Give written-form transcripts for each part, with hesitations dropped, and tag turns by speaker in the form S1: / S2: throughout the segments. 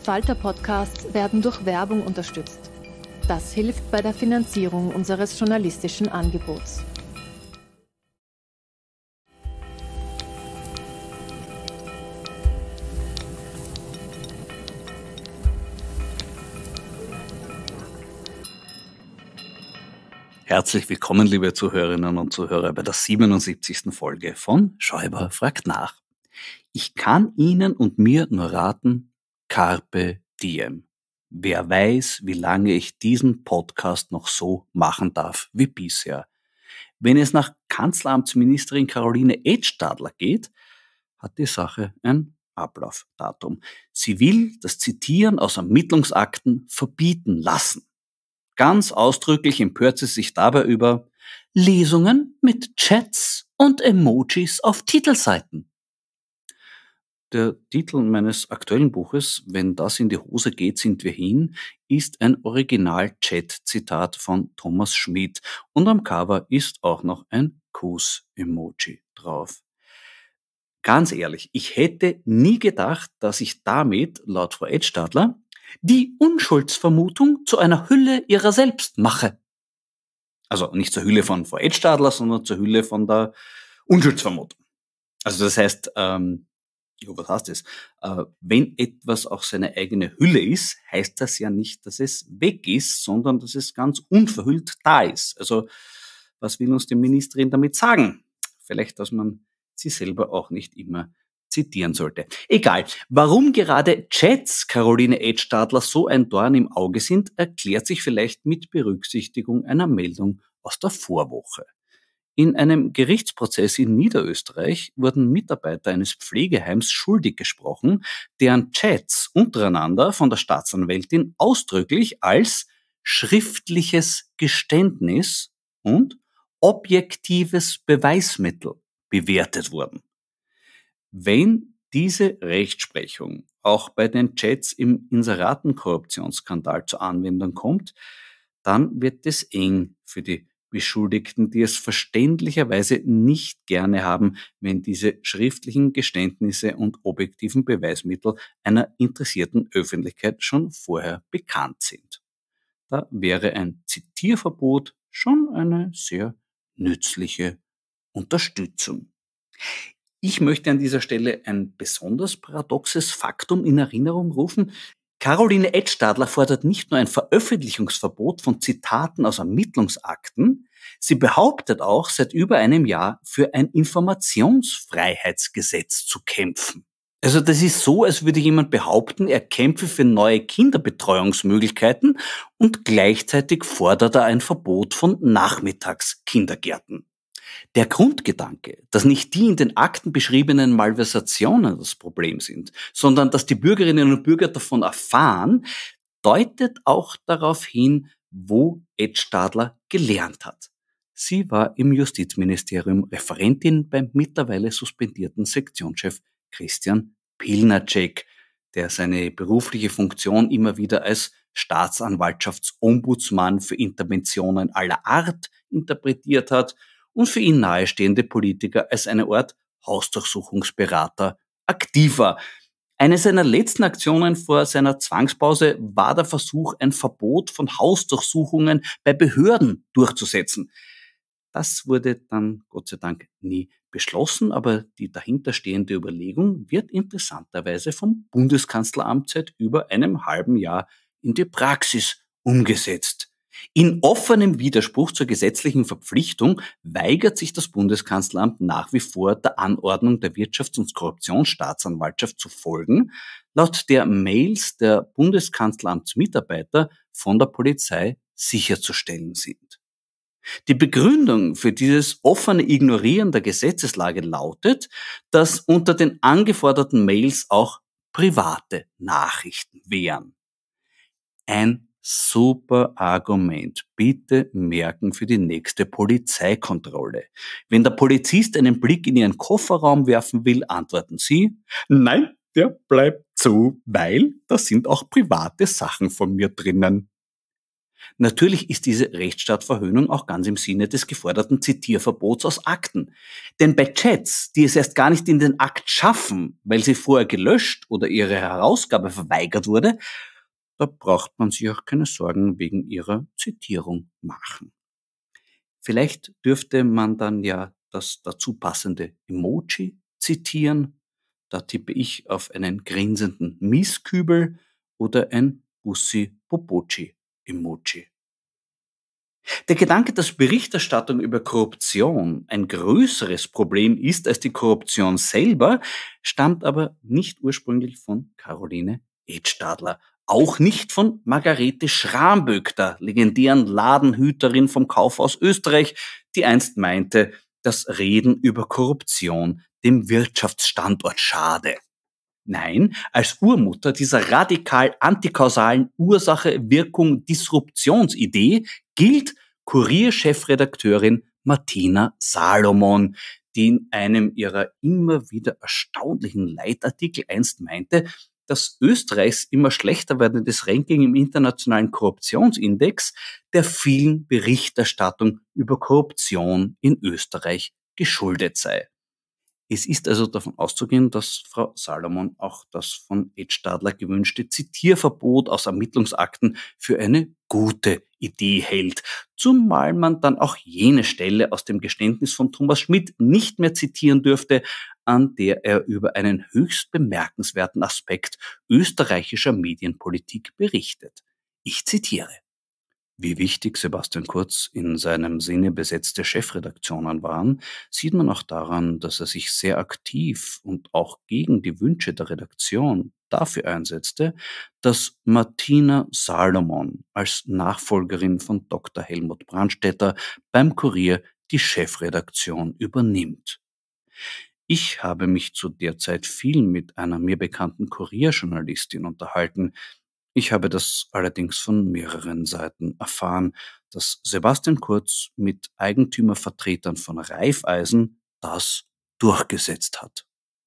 S1: Falter-Podcasts werden durch Werbung unterstützt. Das hilft bei der Finanzierung unseres journalistischen Angebots.
S2: Herzlich willkommen, liebe Zuhörerinnen und Zuhörer, bei der 77. Folge von Schäuber fragt nach. Ich kann Ihnen und mir nur raten, Carpe Diem. Wer weiß, wie lange ich diesen Podcast noch so machen darf wie bisher. Wenn es nach Kanzleramtsministerin Caroline Edstadler geht, hat die Sache ein Ablaufdatum. Sie will das Zitieren aus Ermittlungsakten verbieten lassen. Ganz ausdrücklich empört sie sich dabei über Lesungen mit Chats und Emojis auf Titelseiten. Der Titel meines aktuellen Buches, Wenn das in die Hose geht, sind wir hin, ist ein Original-Chat-Zitat von Thomas Schmidt und am Cover ist auch noch ein Kuss-Emoji drauf. Ganz ehrlich, ich hätte nie gedacht, dass ich damit, laut Frau Edstadler, die Unschuldsvermutung zu einer Hülle ihrer selbst mache. Also nicht zur Hülle von Frau Edstadler, sondern zur Hülle von der Unschuldsvermutung. Also das heißt, was heißt das? Wenn etwas auch seine eigene Hülle ist, heißt das ja nicht, dass es weg ist, sondern dass es ganz unverhüllt da ist. Also was will uns die Ministerin damit sagen? Vielleicht, dass man sie selber auch nicht immer zitieren sollte. Egal. Warum gerade Chats Caroline Edstadler so ein Dorn im Auge sind, erklärt sich vielleicht mit Berücksichtigung einer Meldung aus der Vorwoche. In einem Gerichtsprozess in Niederösterreich wurden Mitarbeiter eines Pflegeheims schuldig gesprochen, deren Chats untereinander von der Staatsanwältin ausdrücklich als schriftliches Geständnis und objektives Beweismittel bewertet wurden. Wenn diese Rechtsprechung auch bei den Chats im Inseratenkorruptionsskandal zur Anwendung kommt, dann wird es eng für die Beschuldigten, die es verständlicherweise nicht gerne haben, wenn diese schriftlichen Geständnisse und objektiven Beweismittel einer interessierten Öffentlichkeit schon vorher bekannt sind. Da wäre ein Zitierverbot schon eine sehr nützliche Unterstützung. Ich möchte an dieser Stelle ein besonders paradoxes Faktum in Erinnerung rufen. Caroline Edstadler fordert nicht nur ein Veröffentlichungsverbot von Zitaten aus Ermittlungsakten, sie behauptet auch seit über einem Jahr für ein Informationsfreiheitsgesetz zu kämpfen. Also das ist so, als würde jemand behaupten, er kämpfe für neue Kinderbetreuungsmöglichkeiten und gleichzeitig fordert er ein Verbot von Nachmittagskindergärten. Der Grundgedanke, dass nicht die in den Akten beschriebenen Malversationen das Problem sind, sondern dass die Bürgerinnen und Bürger davon erfahren, deutet auch darauf hin, wo Edstadler gelernt hat. Sie war im Justizministerium Referentin beim mittlerweile suspendierten Sektionschef Christian Pilnacek, der seine berufliche Funktion immer wieder als Staatsanwaltschaftsombudsmann für Interventionen aller Art interpretiert hat und für ihn nahestehende Politiker als eine Art Hausdurchsuchungsberater aktiv war. Eine seiner letzten Aktionen vor seiner Zwangspause war der Versuch, ein Verbot von Hausdurchsuchungen bei Behörden durchzusetzen. Das wurde dann Gott sei Dank nie beschlossen, aber die dahinterstehende Überlegung wird interessanterweise vom Bundeskanzleramt seit über einem halben Jahr in die Praxis umgesetzt. In offenem Widerspruch zur gesetzlichen Verpflichtung weigert sich das Bundeskanzleramt nach wie vor, der Anordnung der Wirtschafts- und Korruptionsstaatsanwaltschaft zu folgen, laut der Mails der Bundeskanzleramtsmitarbeiter von der Polizei sicherzustellen sind. Die Begründung für dieses offene Ignorieren der Gesetzeslage lautet, dass unter den angeforderten Mails auch private Nachrichten wären. Ein super Argument. Bitte merken für die nächste Polizeikontrolle. Wenn der Polizist einen Blick in Ihren Kofferraum werfen will, antworten Sie, nein, der bleibt zu, weil da sind auch private Sachen von mir drinnen. Natürlich ist diese Rechtsstaatverhöhnung auch ganz im Sinne des geforderten Zitierverbots aus Akten. Denn bei Chats, die es erst gar nicht in den Akt schaffen, weil sie vorher gelöscht oder ihre Herausgabe verweigert wurde, da braucht man sich auch keine Sorgen wegen ihrer Zitierung machen. Vielleicht dürfte man dann ja das dazu passende Emoji zitieren. Da tippe ich auf einen grinsenden Mieskübel oder ein Bussi-Popochi-Emoji. Der Gedanke, dass Berichterstattung über Korruption ein größeres Problem ist als die Korruption selber, stammt aber nicht ursprünglich von Caroline Edstadler. Auch nicht von Margarete Schramböck, der legendären Ladenhüterin vom Kaufhaus Österreich, die einst meinte, dass Reden über Korruption dem Wirtschaftsstandort schade. Nein, als Urmutter dieser radikal antikausalen Ursache-Wirkung-Disruptionsidee gilt Kurier-Chefredakteurin Martina Salomon, die in einem ihrer immer wieder erstaunlichen Leitartikel einst meinte, dass Österreichs immer schlechter werdendes Ranking im internationalen Korruptionsindex der vielen Berichterstattung über Korruption in Österreich geschuldet sei. Es ist also davon auszugehen, dass Frau Salomon auch das von Edstadler gewünschte Zitierverbot aus Ermittlungsakten für eine gute Idee hält, zumal man dann auch jene Stelle aus dem Geständnis von Thomas Schmidt nicht mehr zitieren dürfte, an der er über einen höchst bemerkenswerten Aspekt österreichischer Medienpolitik berichtet. Ich zitiere. Wie wichtig Sebastian Kurz in seinem Sinne besetzte Chefredaktionen waren, sieht man auch daran, dass er sich sehr aktiv und auch gegen die Wünsche der Redaktion dafür einsetzte, dass Martina Salomon als Nachfolgerin von Dr. Helmut Brandstätter beim Kurier die Chefredaktion übernimmt. Ich habe mich zu der Zeit viel mit einer mir bekannten Kurierjournalistin unterhalten. Ich habe das allerdings von mehreren Seiten erfahren, dass Sebastian Kurz mit Eigentümervertretern von Raiffeisen das durchgesetzt hat.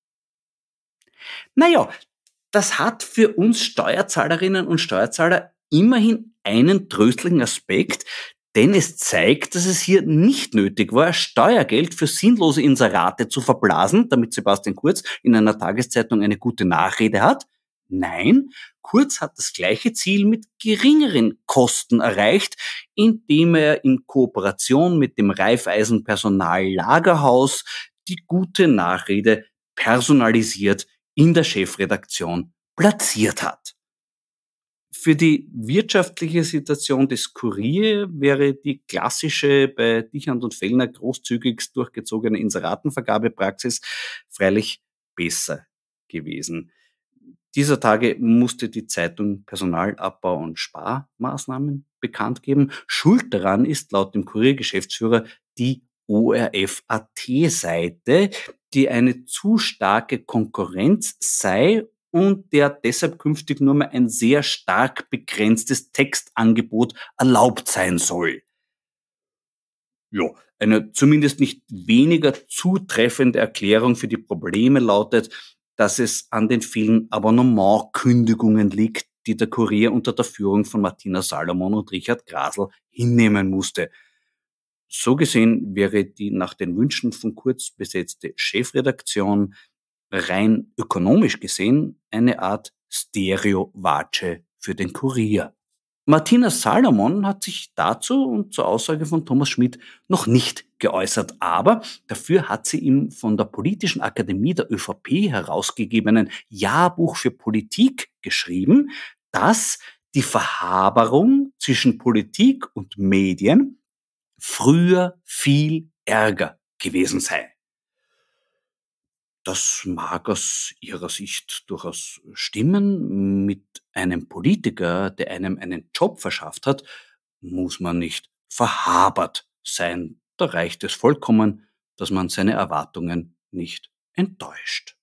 S2: Naja, das hat für uns Steuerzahlerinnen und Steuerzahler immerhin einen tröstlichen Aspekt, denn es zeigt, dass es hier nicht nötig war, Steuergeld für sinnlose Inserate zu verblasen, damit Sebastian Kurz in einer Tageszeitung eine gute Nachrede hat. Nein, Kurz hat das gleiche Ziel mit geringeren Kosten erreicht, indem er in Kooperation mit dem Raiffeisen Personallagerhaus die gute Nachrede personalisiert in der Chefredaktion platziert hat. Für die wirtschaftliche Situation des Kurier wäre die klassische bei Dichand und Fellner großzügigst durchgezogene Inseratenvergabepraxis freilich besser gewesen. Dieser Tage musste die Zeitung Personalabbau- und Sparmaßnahmen bekannt geben. Schuld daran ist laut dem Kurier-Geschäftsführer die ORF.at-Seite, die eine zu starke Konkurrenz sei und der deshalb künftig nur mehr ein sehr stark begrenztes Textangebot erlaubt sein soll. Ja, eine zumindest nicht weniger zutreffende Erklärung für die Probleme lautet, dass es an den vielen Abonnementkündigungen liegt, die der Kurier unter der Führung von Martina Salomon und Richard Grasl hinnehmen musste. So gesehen wäre die nach den Wünschen von Kurz besetzte Chefredaktion rein ökonomisch gesehen eine Art Stereo-Watsche für den Kurier. Martina Salomon hat sich dazu und zur Aussage von Thomas Schmidt noch nicht geäußert, aber dafür hat sie im von der Politischen Akademie der ÖVP herausgegebenen Jahrbuch für Politik geschrieben, dass die Verhaberung zwischen Politik und Medien früher viel ärger gewesen sei. Das mag aus ihrer Sicht durchaus stimmen. Mit einem Politiker, der einem einen Job verschafft hat, muss man nicht verhabert sein. Da reicht es vollkommen, dass man seine Erwartungen nicht enttäuscht.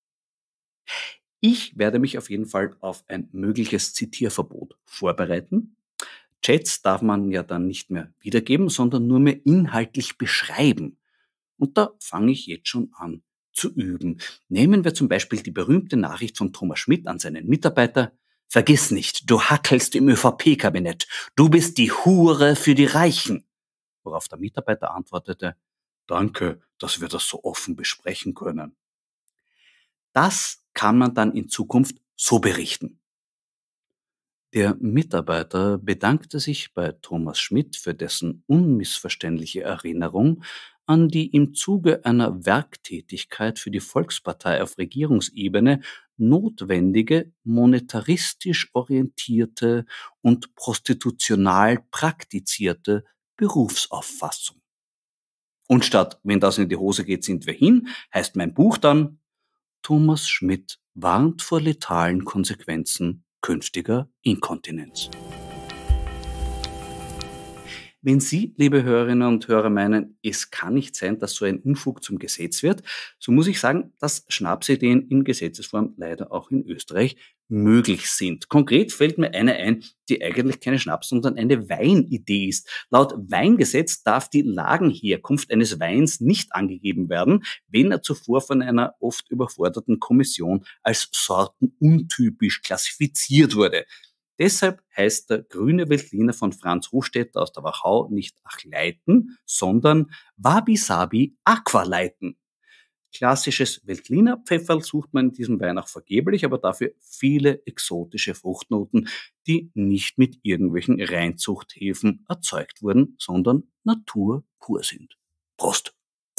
S2: Ich werde mich auf jeden Fall auf ein mögliches Zitierverbot vorbereiten. Chats darf man ja dann nicht mehr wiedergeben, sondern nur mehr inhaltlich beschreiben. Und da fange ich jetzt schon an zu üben. Nehmen wir zum Beispiel die berühmte Nachricht von Thomas Schmidt an seinen Mitarbeiter: Vergiss nicht, du hackelst im ÖVP-Kabinett. Du bist die Hure für die Reichen. Worauf der Mitarbeiter antwortete, danke, dass wir das so offen besprechen können. Das kann man dann in Zukunft so berichten. Der Mitarbeiter bedankte sich bei Thomas Schmidt für dessen unmissverständliche Erinnerung an die im Zuge einer Werktätigkeit für die Volkspartei auf Regierungsebene notwendige, monetaristisch orientierte und prostitutional praktizierte Berufsauffassung. Und statt wenn das in die Hose geht, sind wir hin, heißt mein Buch dann Thomas Schmidt warnt vor letalen Konsequenzen künftiger Inkontinenz. Wenn Sie, liebe Hörerinnen und Hörer, meinen, es kann nicht sein, dass so ein Unfug zum Gesetz wird, so muss ich sagen, dass Schnapsideen in Gesetzesform leider auch in Österreich möglich sind. Konkret fällt mir eine ein, die eigentlich keine Schnaps, sondern eine Weinidee ist. Laut Weingesetz darf die Lagenherkunft eines Weins nicht angegeben werden, wenn er zuvor von einer oft überforderten Kommission als sortenuntypisch klassifiziert wurde. Deshalb heißt der grüne Veltliner von Franz Rustetter aus der Wachau nicht Achleiten, sondern Wabi-Sabi Aqualeiten. Klassisches Veltliner Pfefferl sucht man in diesem Wein auch vergeblich, aber dafür viele exotische Fruchtnoten, die nicht mit irgendwelchen Reinzuchthäfen erzeugt wurden, sondern naturpur sind. Prost!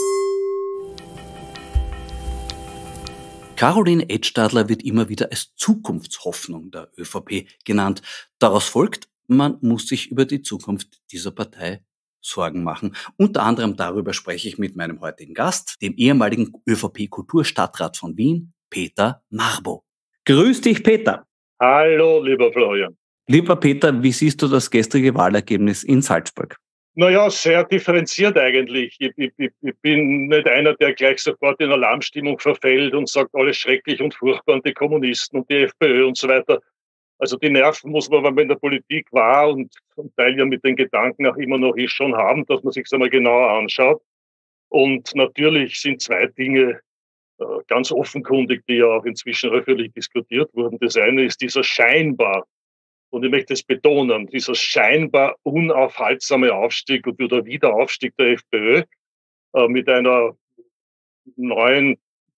S2: Caroline Edstadler wird immer wieder als Zukunftshoffnung der ÖVP genannt. Daraus folgt, man muss sich über die Zukunft dieser Partei Sorgen machen. Unter anderem darüber spreche ich mit meinem heutigen Gast, dem ehemaligen ÖVP-Kulturstadtrat von Wien, Peter Marbo. Grüß dich, Peter.
S3: Hallo, lieber Florian.
S2: Lieber Peter, wie siehst du das gestrige Wahlergebnis in Salzburg?
S3: Naja, sehr differenziert eigentlich. Ich bin nicht einer, der gleich sofort in Alarmstimmung verfällt und sagt, alles schrecklich und furchtbar und die Kommunisten und die FPÖ und so weiter. Also die Nerven muss man, wenn man in der Politik war und zum Teil ja mit den Gedanken auch immer noch ist, schon haben, dass man sich es einmal genauer anschaut. Und natürlich sind zwei Dinge ganz offenkundig, die ja auch inzwischen öffentlich diskutiert wurden. Das eine ist dieser scheinbar, und ich möchte es betonen, dieser scheinbar unaufhaltsame Aufstieg oder Wiederaufstieg der FPÖ mit einem neuen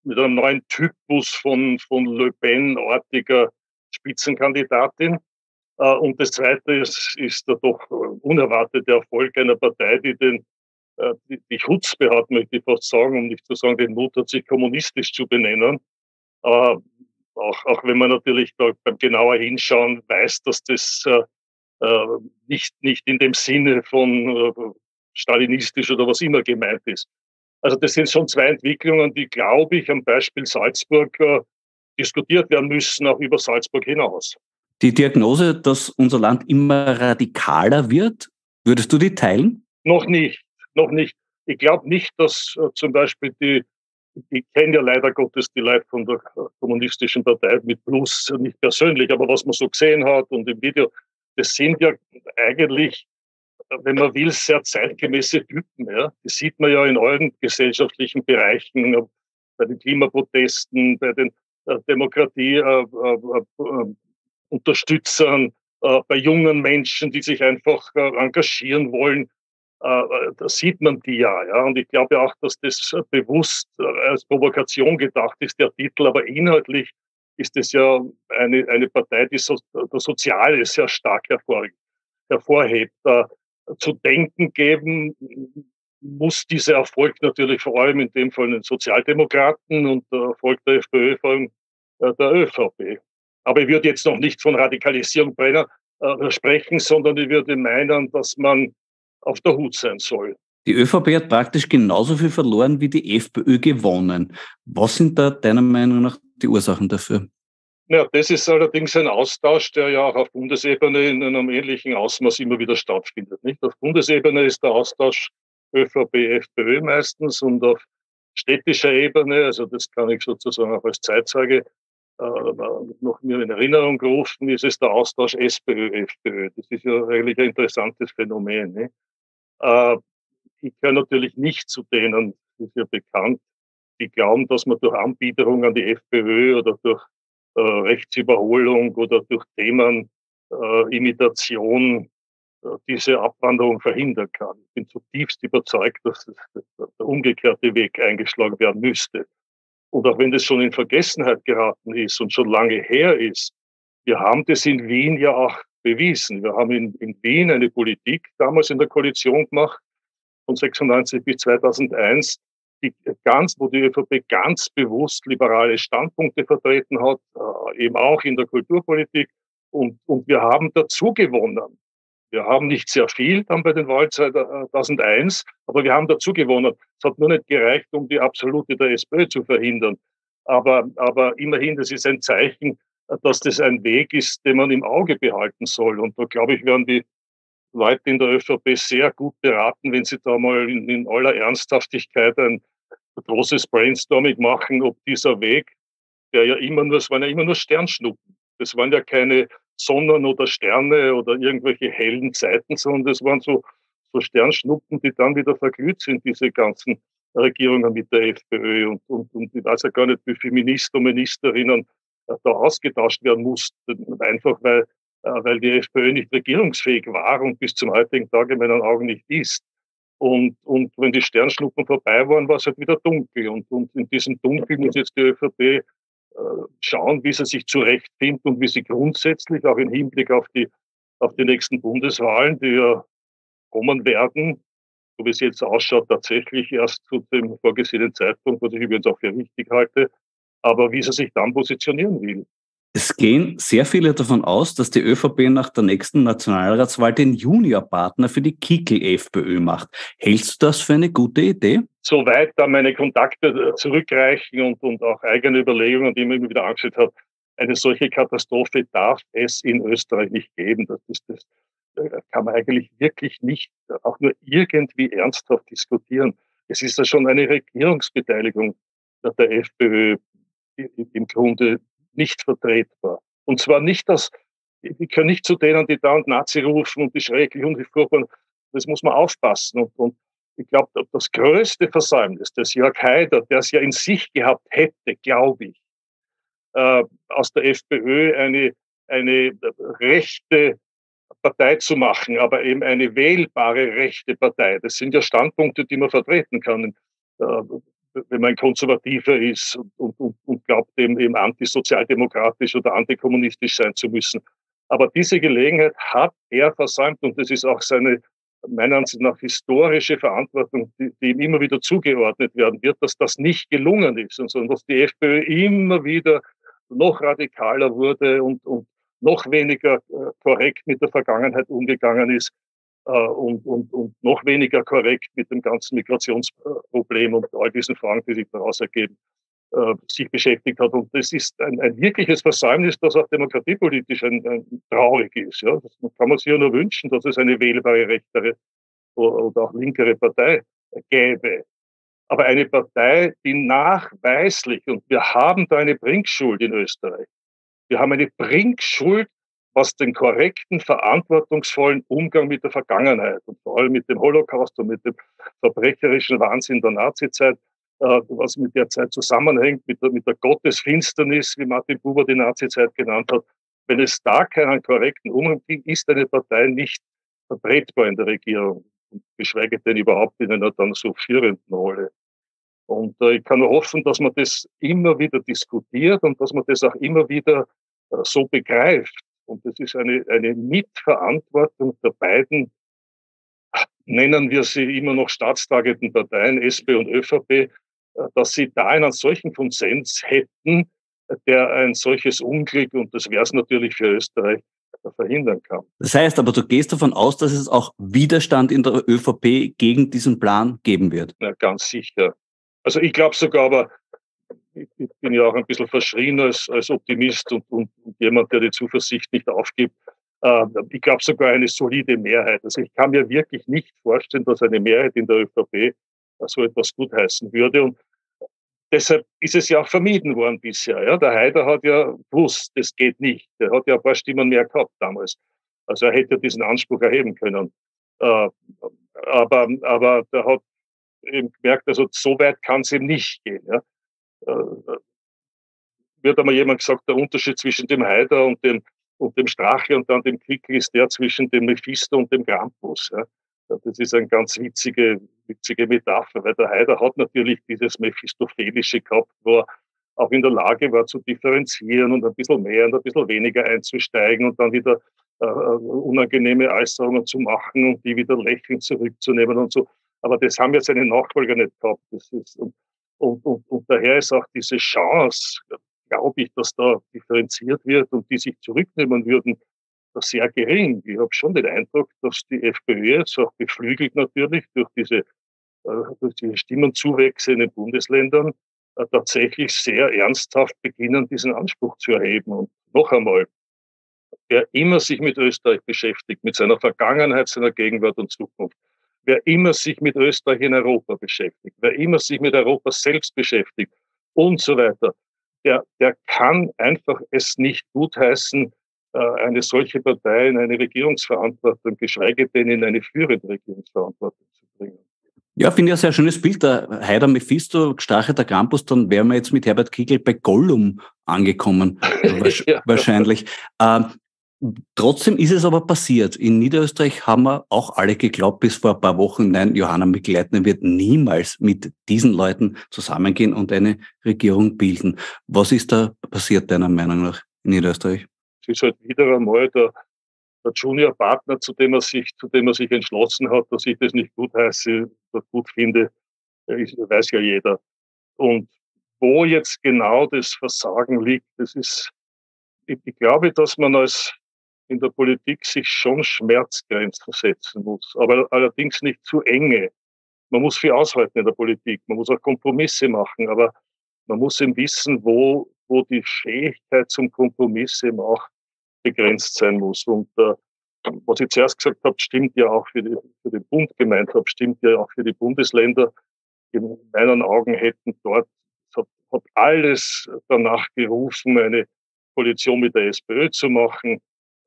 S3: Typus von Le Pen-artiger Spitzenkandidatin. Und das Zweite ist der doch unerwartete Erfolg einer Partei, die die Chutzpe hat, möchte ich fast sagen, um nicht zu sagen, den Mut hat, sich kommunistisch zu benennen. Auch wenn man natürlich da beim genauer Hinschauen weiß, dass das nicht in dem Sinne von stalinistisch oder was immer gemeint ist. Also das sind schon zwei Entwicklungen, die, glaube ich, am Beispiel Salzburg diskutiert werden müssen, auch über Salzburg hinaus.
S2: Die Diagnose, dass unser Land immer radikaler wird, würdest du die teilen?
S3: Noch nicht. Ich glaube nicht, dass zum Beispiel ich kenne ja leider Gottes die Leute von der Kommunistischen Partei mit Plus, nicht persönlich, aber was man so gesehen hat und im Video, das sind ja eigentlich, wenn man will, sehr zeitgemäße Typen. Ja? Die sieht man ja in allen gesellschaftlichen Bereichen, bei den Klimaprotesten, bei den Demokratie-Unterstützern, bei jungen Menschen, die sich einfach engagieren wollen. Da sieht man die ja. Und ich glaube auch, dass das bewusst als Provokation gedacht ist, der Titel, aber inhaltlich ist es ja eine Partei, die das Soziale sehr stark hervorhebt. Zu denken geben muss dieser Erfolg natürlich vor allem in dem Fall den Sozialdemokraten und der Erfolg der FPÖ vor allem der ÖVP. Aber ich würde jetzt noch nicht von Radikalisierung sprechen, sondern ich würde meinen, dass man auf der Hut sein soll.
S2: Die ÖVP hat praktisch genauso viel verloren wie die FPÖ gewonnen. Was sind da deiner Meinung nach die Ursachen dafür?
S3: Ja, das ist allerdings ein Austausch, der ja auch auf Bundesebene in einem ähnlichen Ausmaß immer wieder stattfindet. Nicht? Auf Bundesebene ist der Austausch ÖVP-FPÖ meistens und auf städtischer Ebene, also das kann ich sozusagen auch als Zeitzeuge noch mir in Erinnerung gerufen, ist es der Austausch SPÖ-FPÖ. Das ist ja eigentlich ein interessantes Phänomen. Nicht? Ich gehöre natürlich nicht zu denen, das ist ja bekannt, die glauben, dass man durch Anbiederung an die FPÖ oder durch Rechtsüberholung oder durch Themenimitation diese Abwanderung verhindern kann. Ich bin zutiefst überzeugt, dass der umgekehrte Weg eingeschlagen werden müsste. Und auch wenn das schon in Vergessenheit geraten ist und schon lange her ist, wir haben das in Wien ja auch bewiesen. Wir haben in Wien eine Politik damals in der Koalition gemacht, von 96 bis 2001, wo die ÖVP ganz bewusst liberale Standpunkte vertreten hat, eben auch in der Kulturpolitik. Und wir haben dazu gewonnen. Wir haben nicht sehr viel dann bei den Wahlen 2001, aber wir haben dazu gewonnen. Es hat nur nicht gereicht, um die Absolute der SPÖ zu verhindern. Aber immerhin, das ist ein Zeichen, dass das ein Weg ist, den man im Auge behalten soll. Und da, glaube ich, werden die Leute in der ÖVP sehr gut beraten, wenn sie da mal in aller Ernsthaftigkeit ein großes Brainstorming machen, ob dieser Weg, es waren ja immer nur Sternschnuppen. Das waren ja keine Sonnen oder Sterne oder irgendwelche hellen Zeiten, sondern das waren so Sternschnuppen, die dann wieder verglüht sind, diese ganzen Regierungen mit der FPÖ. Und ich weiß ja gar nicht, wie viele Minister und Ministerinnen da ausgetauscht werden mussten, einfach weil die FPÖ nicht regierungsfähig war und bis zum heutigen Tag in meinen Augen nicht ist. Und wenn die Sternschnuppen vorbei waren, war es halt wieder dunkel. Und in diesem Dunkel muss jetzt die ÖVP schauen, wie sie sich zurechtfindet und wie sie grundsätzlich auch im Hinblick auf die nächsten Bundeswahlen, die ja kommen werden, so wie es jetzt ausschaut, tatsächlich erst zu dem vorgesehenen Zeitpunkt, was ich übrigens auch für richtig halte, aber wie sie sich dann positionieren will.
S2: Es gehen sehr viele davon aus, dass die ÖVP nach der nächsten Nationalratswahl den Juniorpartner für die Kickl-FPÖ macht. Hältst du das für eine gute Idee?
S3: Soweit da meine Kontakte zurückreichen und auch eigene Überlegungen, die ich mir immer wieder angeschaut habe, eine solche Katastrophe darf es in Österreich nicht geben. Das kann man eigentlich wirklich nicht auch nur irgendwie ernsthaft diskutieren. Es ist ja schon eine Regierungsbeteiligung der FPÖ im Grunde nicht vertretbar. Und zwar nicht, ich kann nicht zu denen, die da und Nazi rufen und die schrecklich und die furchtbar, das muss man aufpassen. Und ich glaube, das größte Versäumnis des Jörg Haider, der es ja in sich gehabt hätte, glaube ich, aus der FPÖ eine rechte Partei zu machen, aber eben eine wählbare rechte Partei. Das sind ja Standpunkte, die man vertreten kann, wenn man ein Konservativer ist und glaubt, eben antisozialdemokratisch oder antikommunistisch sein zu müssen. Aber diese Gelegenheit hat er versäumt und das ist auch seine, meiner Ansicht nach, historische Verantwortung, die ihm immer wieder zugeordnet werden wird, dass das nicht gelungen ist, sondern dass die FPÖ immer wieder noch radikaler wurde und noch weniger korrekt mit der Vergangenheit umgegangen ist und noch weniger korrekt mit dem ganzen Migrationsproblem und all diesen Fragen, die sich daraus ergeben, sich beschäftigt hat. Und das ist ein wirkliches Versäumnis, das auch demokratiepolitisch ein traurig ist. Ja? Das kann man sich ja nur wünschen, dass es eine wählbare, rechtere oder auch linkere Partei gäbe. Aber eine Partei, die nachweislich, und wir haben da eine Bringschuld in Österreich, wir haben eine Bringschuld, was den korrekten, verantwortungsvollen Umgang mit der Vergangenheit und vor allem mit dem Holocaust und mit dem verbrecherischen Wahnsinn der Nazizeit, was mit der Zeit zusammenhängt, mit der Gottesfinsternis, wie Martin Buber die Nazizeit genannt hat. Wenn es da keinen korrekten Umgang gibt, ist eine Partei nicht vertretbar in der Regierung, geschweige denn überhaupt in einer dann so führenden Rolle. Und ich kann nur hoffen, dass man das immer wieder diskutiert und dass man das auch immer wieder so begreift. Und das ist eine Mitverantwortung der beiden, nennen wir sie immer noch staatstragenden Parteien, SP und ÖVP, dass sie da einen solchen Konsens hätten, der ein solches Unglück, und das wäre es natürlich für Österreich, verhindern kann.
S2: Das heißt aber, du gehst davon aus, dass es auch Widerstand in der ÖVP gegen diesen Plan geben wird?
S3: Ja, ganz sicher. Also ich glaube sogar, aber ich bin ja auch ein bisschen verschrien als Optimist und jemand, der die Zuversicht nicht aufgibt. Ich glaube sogar eine solide Mehrheit. Also ich kann mir wirklich nicht vorstellen, dass eine Mehrheit in der ÖVP so etwas gutheißen würde. Und deshalb ist es ja auch vermieden worden bisher. Ja? Der Haider hat ja gewusst, das geht nicht. Der hat ja ein paar Stimmen mehr gehabt damals. Also er hätte diesen Anspruch erheben können. Aber der hat eben gemerkt, also so weit kann es eben nicht gehen. Ja? wird einmal jemand gesagt, der Unterschied zwischen dem Haider und dem Strache und dann dem Kickl ist der zwischen dem Mephisto und dem Krampus. Ja. Das ist eine ganz witzige Metapher, weil der Haider hat natürlich dieses Mephistophelische gehabt, wo er auch in der Lage war zu differenzieren und ein bisschen mehr und ein bisschen weniger einzusteigen und dann wieder unangenehme Äußerungen zu machen und die wieder lächelnd zurückzunehmen und so. Aber das haben ja seine Nachfolger nicht gehabt. Das ist, und daher ist auch diese Chance, glaube ich, dass da differenziert wird und die sich zurücknehmen würden, sehr gering. Ich habe schon den Eindruck, dass die FPÖ jetzt auch beflügelt natürlich durch diese Stimmenzuwächse in den Bundesländern tatsächlich sehr ernsthaft beginnen, diesen Anspruch zu erheben. Und noch einmal, wer immer sich mit Österreich beschäftigt, mit seiner Vergangenheit, seiner Gegenwart und Zukunft, wer immer sich mit Österreich in Europa beschäftigt, wer immer sich mit Europa selbst beschäftigt und so weiter, der kann einfach es nicht gutheißen, eine solche Partei in eine Regierungsverantwortung, geschweige denn in eine führende Regierungsverantwortung zu bringen.
S2: Ja, finde ich ein sehr schönes Bild. Der Haider Mephisto, Strache der Krampus, dann wären wir jetzt mit Herbert Kickl bei Gollum angekommen, ja, wahrscheinlich. Trotzdem ist es aber passiert. In Niederösterreich haben wir auch alle geglaubt, bis vor ein paar Wochen, nein, Johanna Mikl-Leitner wird niemals mit diesen Leuten zusammengehen und eine Regierung bilden. Was ist da passiert, deiner Meinung nach, in Niederösterreich?
S3: Es ist halt wieder einmal der Juniorpartner, zu dem er sich entschlossen hat, dass ich das nicht gut heiße oder gut finde, weiß ja jeder. Und wo jetzt genau das Versagen liegt, das ist, ich glaube, dass man in der Politik sich schon Schmerzgrenzen setzen muss, aber allerdings nicht zu enge. Man muss viel aushalten in der Politik, man muss auch Kompromisse machen, aber man muss eben wissen, wo die Fähigkeit zum Kompromiss eben auch begrenzt sein muss. Und was ich zuerst gesagt habe, stimmt ja auch für den Bund gemeint habe, stimmt ja auch für die Bundesländer. In meinen Augen hätten dort, hat alles danach gerufen, eine Koalition mit der SPÖ zu machen.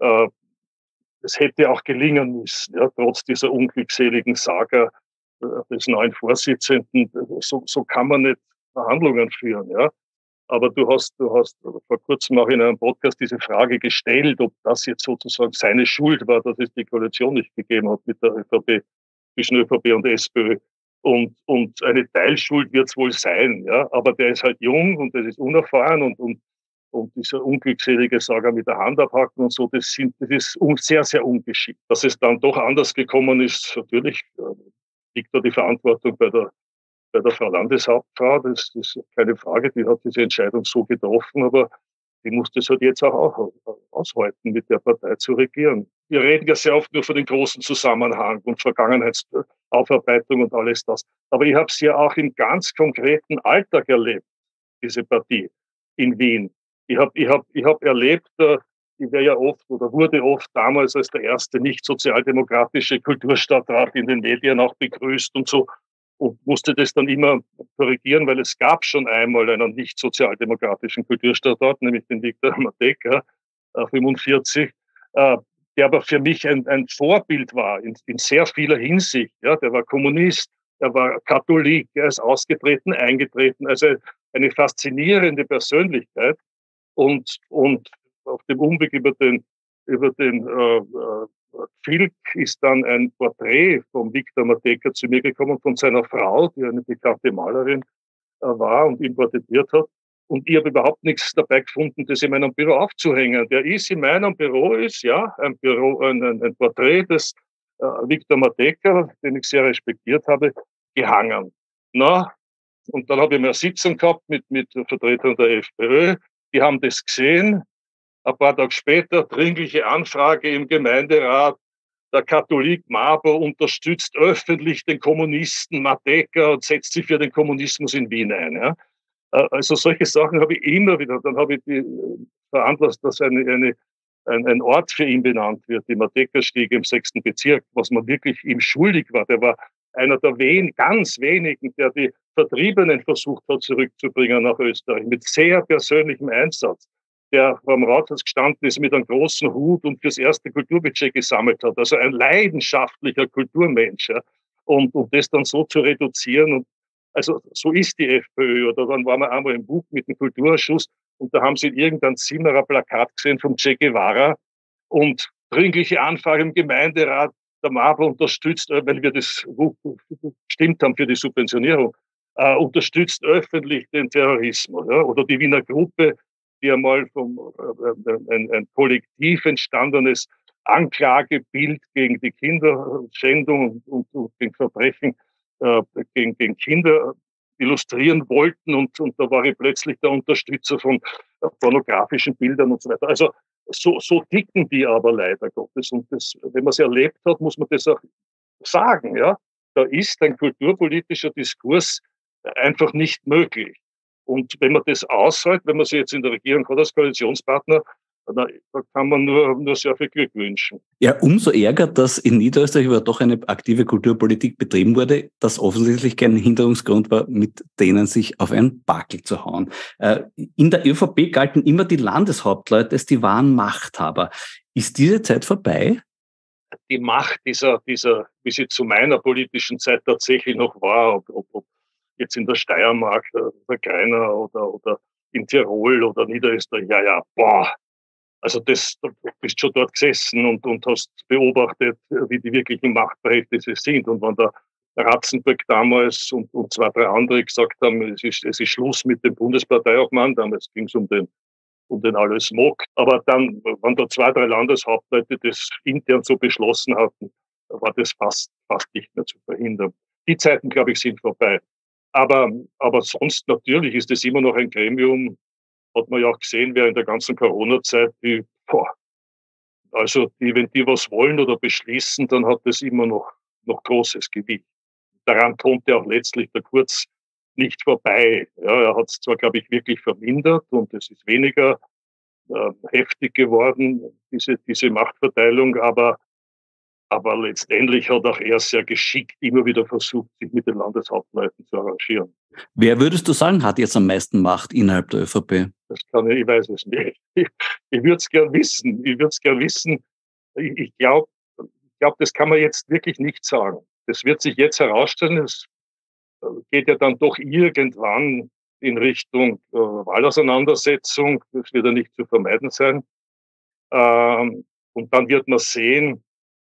S3: Es hätte auch gelingen müssen, ja, trotz dieser unglückseligen Saga des neuen Vorsitzenden. So kann man nicht Verhandlungen führen. Ja. Aber du hast vor kurzem auch in einem Podcast diese Frage gestellt, ob das jetzt sozusagen seine Schuld war, dass es die Koalition nicht gegeben hat mit der ÖVP, zwischen ÖVP und SPÖ. Und eine Teilschuld wird es wohl sein, ja. Aber der ist halt jung und der ist unerfahren und dieser unglückselige Saga mit der Hand abhacken und so, das ist sehr, sehr ungeschickt. Dass es dann doch anders gekommen ist, natürlich liegt da die Verantwortung bei der Frau Landeshauptfrau, das ist keine Frage, die hat diese Entscheidung so getroffen, aber die muss das halt jetzt auch aushalten, mit der Partei zu regieren. Wir reden ja sehr oft nur von den großen Zusammenhang und Vergangenheitsaufarbeitung und alles das. Aber ich habe es ja auch im ganz konkreten Alltag erlebt, diese Partie in Wien. Ich hab erlebt, ich wäre ja oft oder wurde oft damals als der erste nicht sozialdemokratische Kulturstadtrat in den Medien auch begrüßt und so. Und musste das dann immer korrigieren, weil es gab schon einmal einen nicht sozialdemokratischen Kulturstadtrat, nämlich den Viktor Matejka, 45, der aber für mich ein Vorbild war in sehr vieler Hinsicht. Ja, der war Kommunist, er war Katholik, er ist ausgetreten, eingetreten, also eine faszinierende Persönlichkeit. Und auf dem Umweg über den Filk ist dann ein Porträt von Viktor Matejka zu mir gekommen, von seiner Frau, die eine bekannte Malerin war und ihn porträtiert hat. Und ich habe überhaupt nichts dabei gefunden, das in meinem Büro aufzuhängen. Der ist in meinem Büro, ein Porträt des Viktor Matejka, den ich sehr respektiert habe, gehangen. Na, und dann habe ich mal eine Sitzung gehabt mit Vertretern der FPÖ. Die haben das gesehen. Ein paar Tage später dringliche Anfrage im Gemeinderat. Der Katholik Mabo unterstützt öffentlich den Kommunisten Matejka und setzt sich für den Kommunismus in Wien ein. Ja. Also solche Sachen habe ich immer wieder. Dann habe ich veranlasst, dass ein Ort für ihn benannt wird, die Matejka-Stiege im 6. Bezirk, was man wirklich ihm schuldig war. Der war einer der ganz wenigen, der die Vertriebenen versucht hat, zurückzubringen nach Österreich, mit sehr persönlichem Einsatz, der vor dem Rathaus gestanden ist mit einem großen Hut und fürs erste Kulturbudget gesammelt hat. Also ein leidenschaftlicher Kulturmensch. Ja. Und das dann so zu reduzieren. Und also so ist die FPÖ. Oder dann waren wir einmal im Buch mit dem Kulturausschuss und da haben sie in irgendeinem Zimmer ein Plakat gesehen vom Che Guevara und dringliche Anfrage im Gemeinderat, der MABA unterstützt, weil wir das gestimmt haben für die Subventionierung, unterstützt öffentlich den Terrorismus. Ja? Oder die Wiener Gruppe, die einmal ein kollektiv entstandenes Anklagebild gegen die Kinderschändung und gegen Verbrechen gegen Kinder illustrieren wollten und da war ich plötzlich der Unterstützer von pornografischen Bildern und so weiter. Also so ticken die aber leider Gottes. Und das, wenn man es erlebt hat, muss man das auch sagen. Ja? Da ist ein kulturpolitischer Diskurs einfach nicht möglich. Und wenn man das aushält, wenn man sich jetzt in der Regierung hat als Koalitionspartner, da kann man nur sehr viel Glück wünschen.
S2: Ja, umso ärger, dass in Niederösterreich aber doch eine aktive Kulturpolitik betrieben wurde, das offensichtlich kein Hinderungsgrund war, mit denen sich auf einen Bakel zu hauen. In der ÖVP galten immer die Landeshauptleute als die wahren Machthaber. Ist diese Zeit vorbei?
S3: Die Macht dieser, wie sie zu meiner politischen Zeit tatsächlich noch war, ob jetzt in der Steiermark, der Greiner oder in Tirol oder Niederösterreich, boah. Also du bist schon dort gesessen und hast beobachtet, wie die wirklichen Machtverhältnisse sind. Und wenn der Ratzenberg damals und 2, 3 andere gesagt haben, es ist Schluss mit dem Bundesparteiobmann, damals ging es um den Alois Mock. Aber dann, wenn da 2, 3 Landeshauptleute das intern so beschlossen hatten, war das fast nicht mehr zu verhindern. Die Zeiten, glaube ich, sind vorbei. Aber sonst natürlich ist es immer noch ein Gremium, hat man ja auch gesehen, während der ganzen Corona-Zeit, wenn die was wollen oder beschließen, dann hat das immer noch großes Gewicht. Daran konnte auch letztlich der Kurz nicht vorbei. Ja, er hat es zwar, glaube ich, wirklich vermindert und es ist weniger heftig geworden, diese Machtverteilung, aber letztendlich hat auch er sehr geschickt immer wieder versucht, sich mit den Landeshauptleuten zu arrangieren.
S2: Wer würdest du sagen, hat jetzt am meisten Macht innerhalb der ÖVP?
S3: Ich weiß es nicht. Ich würde es gern wissen. Ich glaube, das kann man jetzt wirklich nicht sagen. Das wird sich jetzt herausstellen. Es geht ja dann doch irgendwann in Richtung Wahlauseinandersetzung. Das wird ja nicht zu vermeiden sein. Und dann wird man sehen,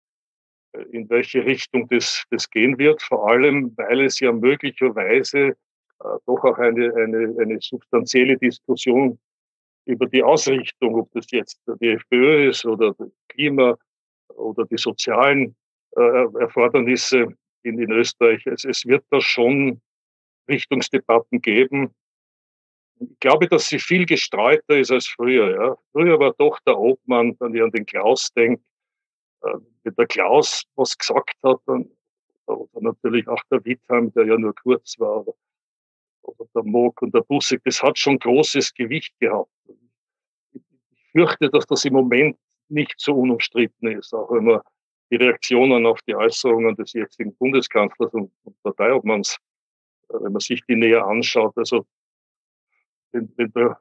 S3: in welche Richtung das gehen wird. Vor allem, weil es ja möglicherweise doch auch eine substanzielle Diskussion über die Ausrichtung, ob das jetzt die FPÖ ist oder das Klima oder die sozialen Erfordernisse in Österreich. Es wird da schon Richtungsdebatten geben. Ich glaube, dass sie viel gestreuter ist als früher. Ja. Früher war doch der Obmann, wenn ich an den Klaus denke, wenn der Klaus was gesagt hat, oder natürlich auch der Wittheim, der ja nur kurz war, oder der Mock und der Bussek, das hat schon großes Gewicht gehabt. Ich fürchte, dass das im Moment nicht so unumstritten ist, auch wenn man die Reaktionen auf die Äußerungen des jetzigen Bundeskanzlers und Parteiobmanns, wenn man sich die näher anschaut. Also wenn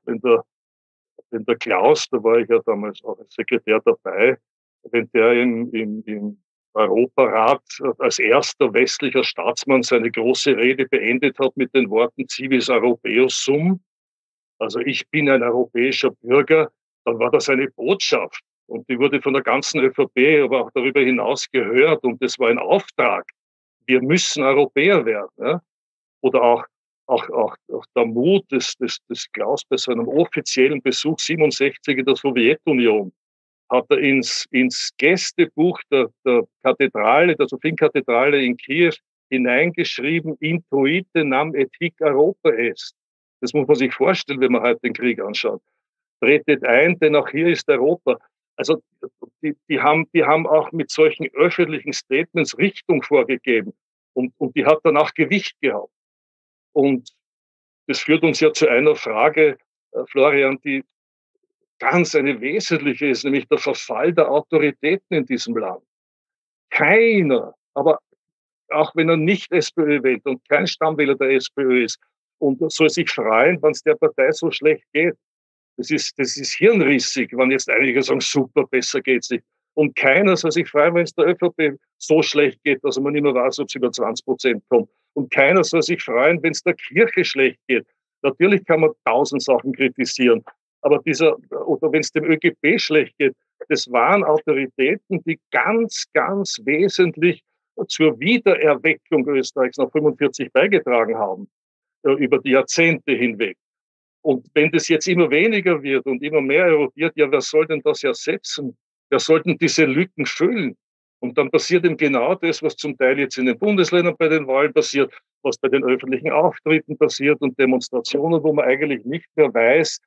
S3: der Klaus, da war ich ja damals auch als Sekretär dabei, wenn der im Europarat als erster westlicher Staatsmann seine große Rede beendet hat mit den Worten Civis Europaeus sum, also ich bin ein europäischer Bürger, dann war das eine Botschaft. Und die wurde von der ganzen ÖVP, aber auch darüber hinaus gehört. Und das war ein Auftrag. Wir müssen Europäer werden. Ja? Oder auch der Mut des Klaus bei seinem offiziellen Besuch 67 in der Sowjetunion hat er ins Gästebuch der Kathedrale, der Sophienkathedrale in Kiew hineingeschrieben, Intuite nam et hic Europa est. Das muss man sich vorstellen, wenn man heute den Krieg anschaut. Tretet ein, denn auch hier ist Europa. Also die haben auch mit solchen öffentlichen Statements Richtung vorgegeben und die hat dann auch Gewicht gehabt. Und das führt uns ja zu einer Frage, Florian, die ganz eine wesentliche ist, nämlich der Verfall der Autoritäten in diesem Land. Keiner, aber auch wenn er nicht SPÖ wählt und kein Stammwähler der SPÖ ist, und soll sich freuen, wenn es der Partei so schlecht geht. Das ist hirnrissig, wenn jetzt einige sagen, super, besser geht's nicht. Und keiner soll sich freuen, wenn es der ÖVP so schlecht geht, dass man nicht mehr weiß, ob es über 20% kommt. Und keiner soll sich freuen, wenn es der Kirche schlecht geht. Natürlich kann man 1000 Sachen kritisieren, Aber oder wenn es dem ÖGB schlecht geht, das waren Autoritäten, die ganz, ganz wesentlich zur Wiedererweckung Österreichs nach 45 beigetragen haben, über die Jahrzehnte hinweg. Und wenn das jetzt immer weniger wird und immer mehr erodiert, ja, wer soll denn das ersetzen? Wer soll denn diese Lücken füllen? Und dann passiert eben genau das, was zum Teil jetzt in den Bundesländern bei den Wahlen passiert, was bei den öffentlichen Auftritten passiert und Demonstrationen, wo man eigentlich nicht mehr weiß,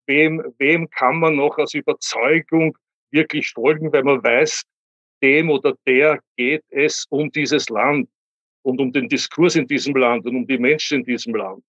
S3: wem kann man noch aus Überzeugung wirklich folgen, weil man weiß, dem oder der geht es um dieses Land und um den Diskurs in diesem Land und um die Menschen in diesem Land.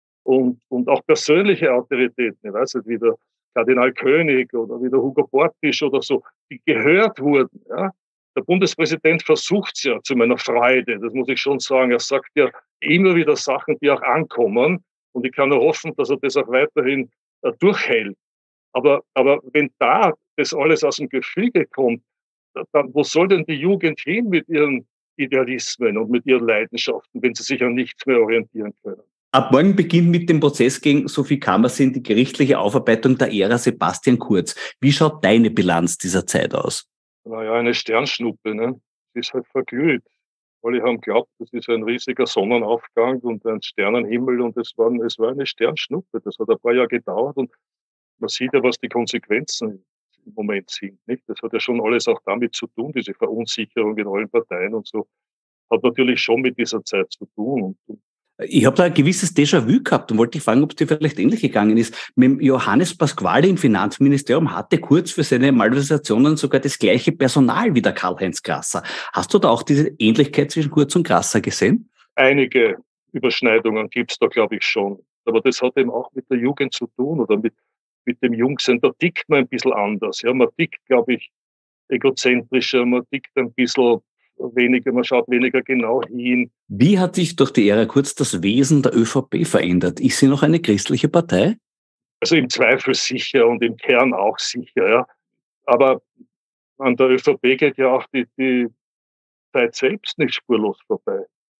S3: Und auch persönliche Autoritäten, ich weiß nicht, wie der Kardinal König oder wie der Hugo Bortisch oder so, die gehört wurden. Ja. Der Bundespräsident versucht es ja zu meiner Freude, das muss ich schon sagen. Er sagt ja immer wieder Sachen, die auch ankommen. Und ich kann nur hoffen, dass er das auch weiterhin durchhält. Aber wenn da das alles aus dem Gefüge kommt, dann wo soll denn die Jugend hin mit ihren Idealismen und mit ihren Leidenschaften, wenn sie sich an nichts mehr orientieren können?
S2: Ab morgen beginnt mit dem Prozess gegen Sophie Kammersin die gerichtliche Aufarbeitung der Ära Sebastian Kurz. Wie schaut deine Bilanz dieser Zeit aus?
S3: Naja, eine Sternschnuppe, ne? Sie ist halt verglüht. Alle haben geglaubt, das ist ein riesiger Sonnenaufgang und ein Sternenhimmel und es war eine Sternschnuppe. Das hat ein paar Jahre gedauert und man sieht ja, was die Konsequenzen im Moment sind. Nicht? Das hat ja schon alles auch damit zu tun, diese Verunsicherung in allen Parteien und so. Hat natürlich schon mit dieser Zeit zu tun.
S2: Ich habe da ein gewisses Déjà-vu gehabt und wollte dich fragen, ob es dir vielleicht ähnlich gegangen ist. Mit Johannes Pasquale im Finanzministerium hatte Kurz für seine Malversationen sogar das gleiche Personal wie der Karl-Heinz Grasser. Hast du da auch diese Ähnlichkeit zwischen Kurz und Grasser gesehen?
S3: Einige Überschneidungen gibt es da, glaube ich, schon. Aber das hat eben auch mit der Jugend zu tun oder mit dem Jungsein. Da tickt man ein bisschen anders. Ja, man tickt, glaube ich, egozentrischer, man tickt ein bisschen weniger, man schaut weniger genau hin.
S2: Wie hat sich durch die Ära Kurz das Wesen der ÖVP verändert? Ist sie noch eine christliche Partei?
S3: Also im Zweifel sicher und im Kern auch sicher, ja. Aber an der ÖVP geht ja auch die Zeit selbst nicht spurlos vorbei.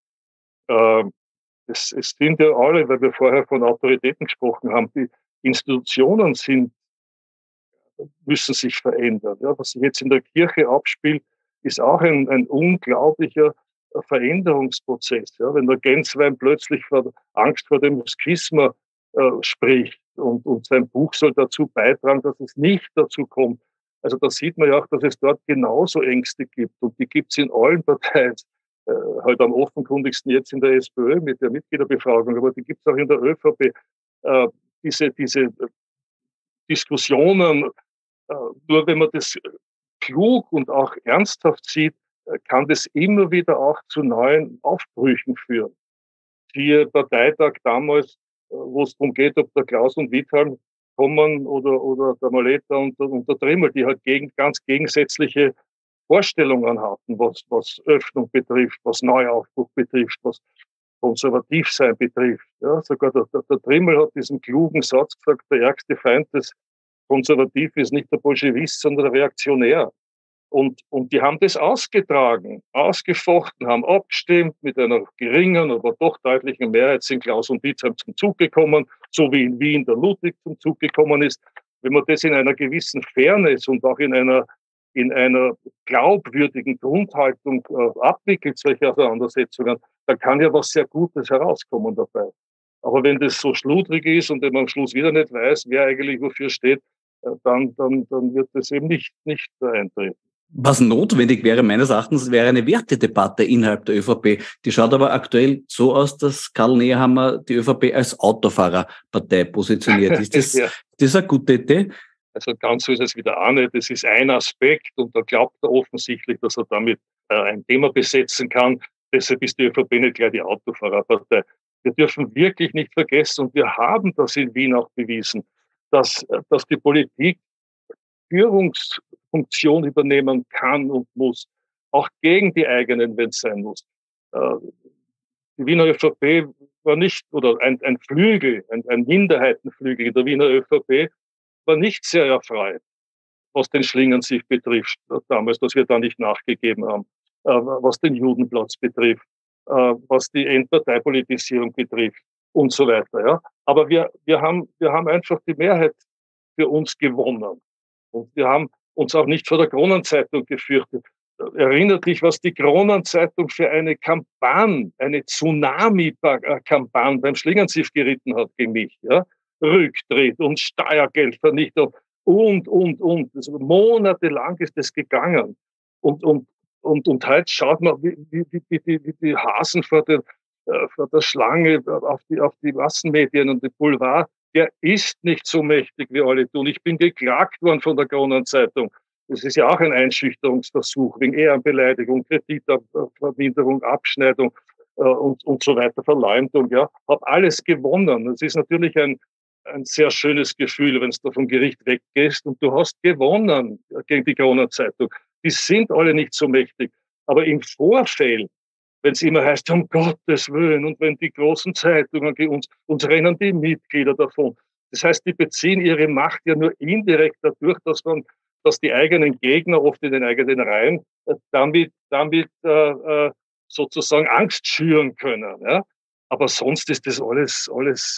S3: Es sind ja alle, weil wir vorher von Autoritäten gesprochen haben, die Institutionen müssen sich verändern. Ja, was sich jetzt in der Kirche abspielt, ist auch ein unglaublicher Veränderungsprozess. Ja, wenn der Genswein plötzlich Angst vor dem Schisma spricht und sein Buch soll dazu beitragen, dass es nicht dazu kommt. Also da sieht man ja auch, dass es dort genauso Ängste gibt und die gibt es in allen Parteien. Halt am offenkundigsten jetzt in der SPÖ mit der Mitgliederbefragung, aber die gibt es auch in der ÖVP. Diese Diskussionen, nur wenn man das klug und auch ernsthaft sieht, kann das immer wieder auch zu neuen Aufbrüchen führen. Siehe Parteitag damals, wo es darum geht, ob der Klaus und Wittham kommen oder der Maleta und der Trimmel, die halt ganz gegensätzliche Vorstellungen hatten, was Öffnung betrifft, was Neuaufbruch betrifft, was Konservativsein betrifft. Ja, sogar der Trimmel hat diesen klugen Satz gesagt, der ärgste Feind des Konservativen ist nicht der Bolschewist, sondern der Reaktionär. Und die haben das ausgetragen, ausgefochten, haben abgestimmt, mit einer geringen, aber doch deutlichen Mehrheit sind Klaus und Wittham zum Zug gekommen, so wie in Wien der Ludwig zum Zug gekommen ist. Wenn man das in einer gewissen Fairness und auch in einer glaubwürdigen Grundhaltung abwickelt, solche Auseinandersetzungen, dann kann ja was sehr Gutes herauskommen dabei. Aber wenn das so schludrig ist und wenn man am Schluss wieder nicht weiß, wer eigentlich wofür steht, dann wird das eben nicht eintreten.
S2: Was notwendig wäre, meines Erachtens, wäre eine Wertedebatte innerhalb der ÖVP. Die schaut aber aktuell so aus, dass Karl Nehammer die ÖVP als Autofahrerpartei positioniert. Ist das,
S3: ja.
S2: Das ist eine gute Idee?
S3: Also ganz so ist es wieder auch nicht. Das ist ein Aspekt und da glaubt er offensichtlich, dass er damit ein Thema besetzen kann. Deshalb ist die ÖVP nicht gleich die Autofahrerpartei. Wir dürfen wirklich nicht vergessen, und wir haben das in Wien auch bewiesen, dass die Politik Führungsfunktion übernehmen kann und muss, auch gegen die eigenen, wenn es sein muss. Die Wiener ÖVP war nicht, oder ein Flügel, ein Minderheitenflügel in der Wiener ÖVP war nicht sehr erfreut, was den Schlingensief betrifft, damals, dass wir da nicht nachgegeben haben, was den Judenplatz betrifft, was die Endparteipolitisierung betrifft und so weiter. Ja. Aber wir haben einfach die Mehrheit für uns gewonnen. Und wir haben uns auch nicht vor der Kronenzeitung gefürchtet. Erinnert dich, was die Kronenzeitung für eine Kampagne, eine Tsunami-Kampagne beim Schlingensief geritten hat gegen mich. Ja? Rücktritt und Steuergeldvernichtung und. Also monatelang ist das gegangen. Und heute schaut man, wie die Hasen vor der Schlange auf die Massenmedien und die Boulevard, der ist nicht so mächtig, wie alle tun. Ich bin geklagt worden von der Kronenzeitung. Das ist ja auch ein Einschüchterungsversuch wegen Ehrenbeleidigung, Kreditverminderung, Abschneidung und so weiter, Verleumdung. Ja, habe alles gewonnen. Das ist natürlich ein sehr schönes Gefühl, wenn du vom Gericht weggehst und du hast gewonnen gegen die Kronenzeitung. Die sind alle nicht so mächtig. Aber im Vorfeld, wenn es immer heißt, um Gottes Willen, und wenn die großen Zeitungen uns rennen die Mitglieder davon. Das heißt, die beziehen ihre Macht ja nur indirekt dadurch, dass die eigenen Gegner, oft in den eigenen Reihen, damit sozusagen Angst schüren können. Ja? Aber sonst ist das alles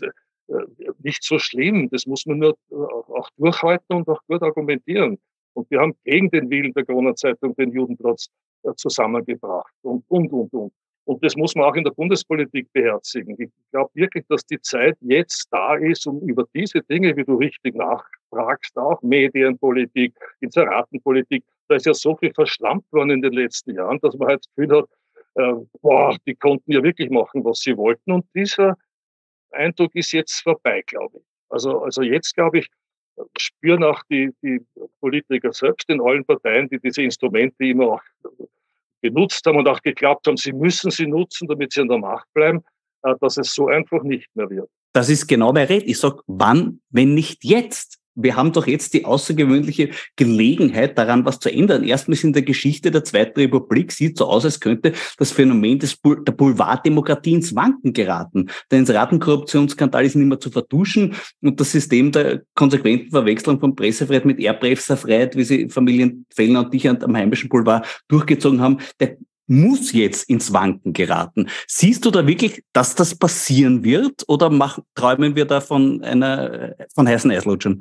S3: nicht so schlimm. Das muss man nur auch durchhalten und auch gut argumentieren. Und wir haben gegen den Willen der Kronenzeitung den Judentrotz zusammengebracht und. Und das muss man auch in der Bundespolitik beherzigen. Ich glaube wirklich, dass die Zeit jetzt da ist, um über diese Dinge, wie du richtig nachfragst, auch Medienpolitik, Inseratenpolitik, da ist ja so viel verschlampt worden in den letzten Jahren, dass man halt das Gefühl hat, die konnten ja wirklich machen, was sie wollten. Und dieser Eindruck ist jetzt vorbei, glaube ich. Also jetzt, glaube ich, spüren auch die Politiker selbst in allen Parteien, die diese Instrumente immer auch genutzt haben und auch geglaubt haben, sie müssen sie nutzen, damit sie an der Macht bleiben, dass es so einfach nicht mehr wird.
S2: Das ist genau der Red. Ich sage, wann, wenn nicht jetzt? Wir haben doch jetzt die außergewöhnliche Gelegenheit, daran was zu ändern. Erstmals in der Geschichte der Zweiten Republik sieht so aus, als könnte das Phänomen der Boulevarddemokratie ins Wanken geraten. Der Inseratenkorruptionsskandal ist nicht mehr zu vertuschen und das System der konsequenten Verwechslung von Pressefreiheit mit Erbrechtsfreiheit, wie sie Familien Fellner und dich am Heimischen Boulevard durchgezogen haben, der muss jetzt ins Wanken geraten. Siehst du da wirklich, dass das passieren wird oder träumen wir da von heißen Eislutschern?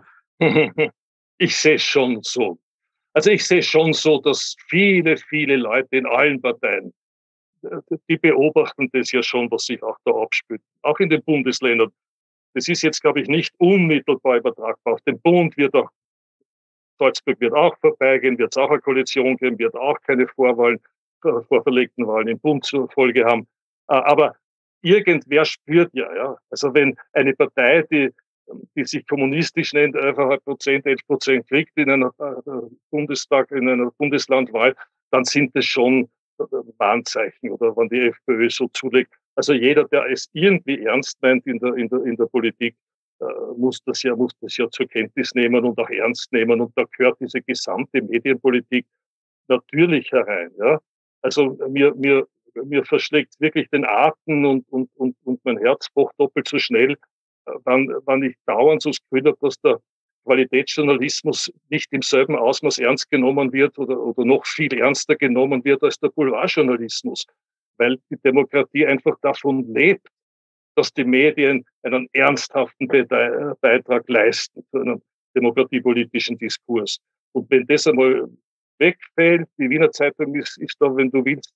S3: Ich sehe es schon so. Also ich sehe schon so, dass viele, viele Leute in allen Parteien, die beobachten das ja schon, was sich auch da abspielt. Auch in den Bundesländern. Das ist jetzt, glaube ich, nicht unmittelbar übertragbar. Auf den Bund wird auch, Salzburg wird auch vorbeigehen, wird es auch eine Koalition geben, wird auch keine vorverlegten Wahlen im Bund zur Folge haben. Aber irgendwer spürt ja. Also wenn eine Partei, die sich kommunistisch nennt, einfach 11% kriegt in einer Bundestag, in einer Bundeslandwahl, dann sind das schon Warnzeichen oder wenn die FPÖ so zulegt. Also jeder, der es irgendwie ernst meint in der Politik, muss das ja zur Kenntnis nehmen und auch ernst nehmen. Und da gehört diese gesamte Medienpolitik natürlich herein. Ja? Also mir verschlägt wirklich den Atem und mein Herz pocht doppelt so schnell, wann ich dauernd so das Gefühl habe, dass der Qualitätsjournalismus nicht im selben Ausmaß ernst genommen wird oder noch viel ernster genommen wird als der Boulevardjournalismus, weil die Demokratie einfach davon lebt, dass die Medien einen ernsthaften Beitrag leisten zu einem demokratiepolitischen Diskurs. Und wenn das einmal wegfällt, die Wiener Zeitung ist da, wenn du willst,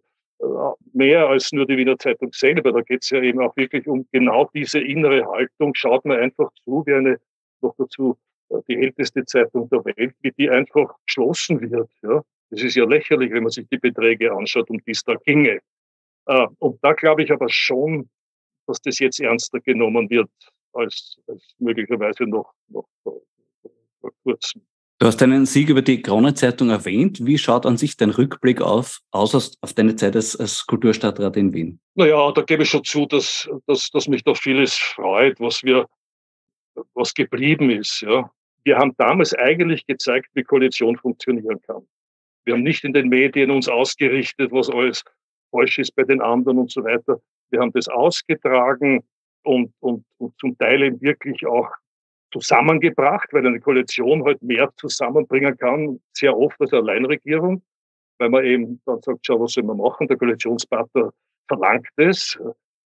S3: mehr als nur die Wiener Zeitung selber. Da geht es ja eben auch wirklich um genau diese innere Haltung. Schaut man einfach zu, wie noch dazu die älteste Zeitung der Welt, wie die einfach geschlossen wird. Ja? Das ist ja lächerlich, wenn man sich die Beträge anschaut, um die es da ginge. Und da glaube ich aber schon, dass das jetzt ernster genommen wird als möglicherweise noch vor kurzem.
S2: Du hast deinen Sieg über die Kronenzeitung erwähnt. Wie schaut an sich dein Rückblick auf deine Zeit als Kulturstadtrat in Wien?
S3: Naja, da gebe ich schon zu, dass mich doch vieles freut, was geblieben ist. Ja. Wir haben damals eigentlich gezeigt, wie Koalition funktionieren kann. Wir haben nicht in den Medien uns ausgerichtet, was alles falsch ist bei den anderen und so weiter. Wir haben das ausgetragen und zum Teil eben wirklich auch zusammengebracht, weil eine Koalition halt mehr zusammenbringen kann, sehr oft als eine Alleinregierung, weil man eben dann sagt, schau, was soll man machen? Der Koalitionspartner verlangt es.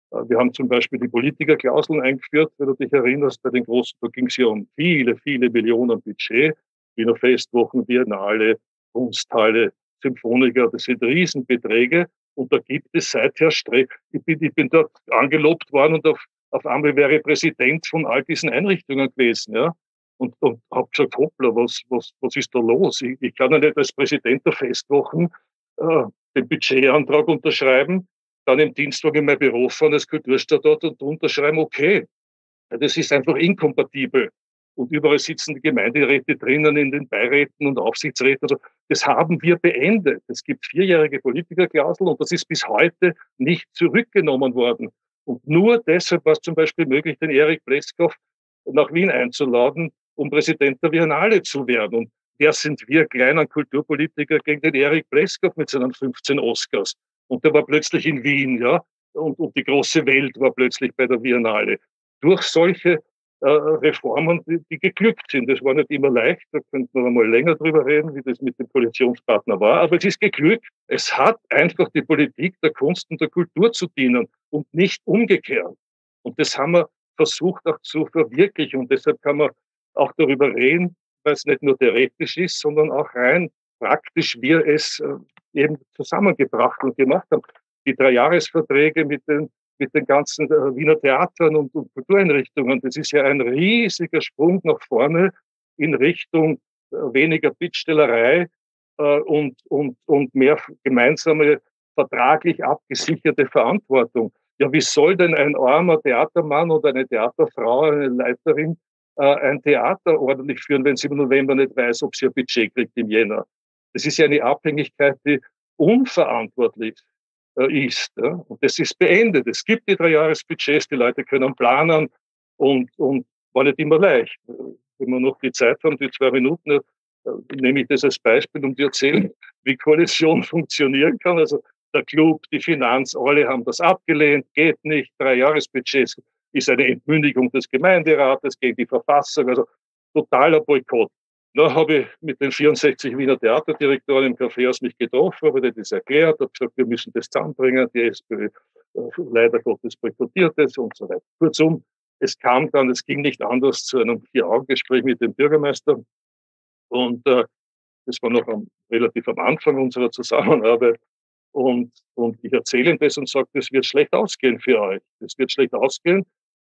S3: Wir haben zum Beispiel die Politikerklauseln eingeführt, wenn du dich erinnerst, bei den großen, da ging es ja um viele, viele Millionen Budget, Wiener Festwochen, Biennale, Kunsthalle, Symphoniker, das sind Riesenbeträge und da gibt es seither ich bin dort angelobt worden und auf einmal wäre ich Präsident von all diesen Einrichtungen gewesen, ja. Und habe gesagt, hoppla, was ist da los? Ich kann ja nicht als Präsident der Festwochen den Budgetantrag unterschreiben, dann im Dienstag in mein Büro fahren als Kulturstandort und unterschreiben, okay. Ja, das ist einfach inkompatibel. Und überall sitzen die Gemeinderäte drinnen in den Beiräten und Aufsichtsräten. Also das haben wir beendet. Es gibt 4-jährige Politikerklauseln und das ist bis heute nicht zurückgenommen worden. Und nur deshalb war es zum Beispiel möglich, den Erich Pleskow nach Wien einzuladen, um Präsident der Biennale zu werden. Und wer sind wir kleinen Kulturpolitiker gegen den Erich Pleskow mit seinen 15 Oscars? Und der war plötzlich in Wien, ja. Und die große Welt war plötzlich bei der Biennale. Durch solche Reformen, die geglückt sind. Das war nicht immer leicht, da könnte man einmal länger drüber reden, wie das mit dem Koalitionspartner war, aber es ist geglückt. Es hat einfach die Politik der Kunst und der Kultur zu dienen und nicht umgekehrt. Und das haben wir versucht auch zu verwirklichen und deshalb kann man auch darüber reden, weil es nicht nur theoretisch ist, sondern auch rein praktisch wir es eben zusammengebracht und gemacht haben. Die 3-Jahresverträge mit den ganzen Wiener Theatern und Kultureinrichtungen. Das ist ja ein riesiger Sprung nach vorne in Richtung weniger Bittstellerei und mehr gemeinsame, vertraglich abgesicherte Verantwortung. Ja, wie soll denn ein armer Theatermann oder eine Theaterfrau, eine Leiterin ein Theater ordentlich führen, wenn sie im November nicht weiß, ob sie ein Budget kriegt im Jänner? Das ist ja eine Abhängigkeit, die unverantwortlich ist. Ja. Und das ist beendet. Es gibt die 3-Jahres-Budgets, die Leute können planen und war nicht immer leicht. Wenn wir noch die Zeit haben, die 2 Minuten, nehme ich das als Beispiel, um dir erzählen, wie Koalition funktionieren kann. Also der Club, die Finanz, alle haben das abgelehnt, geht nicht. 3-Jahres-Budgets ist eine Entmündigung des Gemeinderates gegen die Verfassung, also totaler Boykott. Da habe ich mit den 64 Wiener Theaterdirektoren im Kaffeehaus mich getroffen, habe denen das erklärt, habe gesagt, wir müssen das zusammenbringen, die SPÖ leider Gottes boykottiert es und so weiter. Kurzum, es ging nicht anders zu einem 4-Augen-Gespräch mit dem Bürgermeister und das war noch relativ am Anfang unserer Zusammenarbeit und ich erzähle ihm das und sage, das wird schlecht ausgehen für euch. Das wird schlecht ausgehen,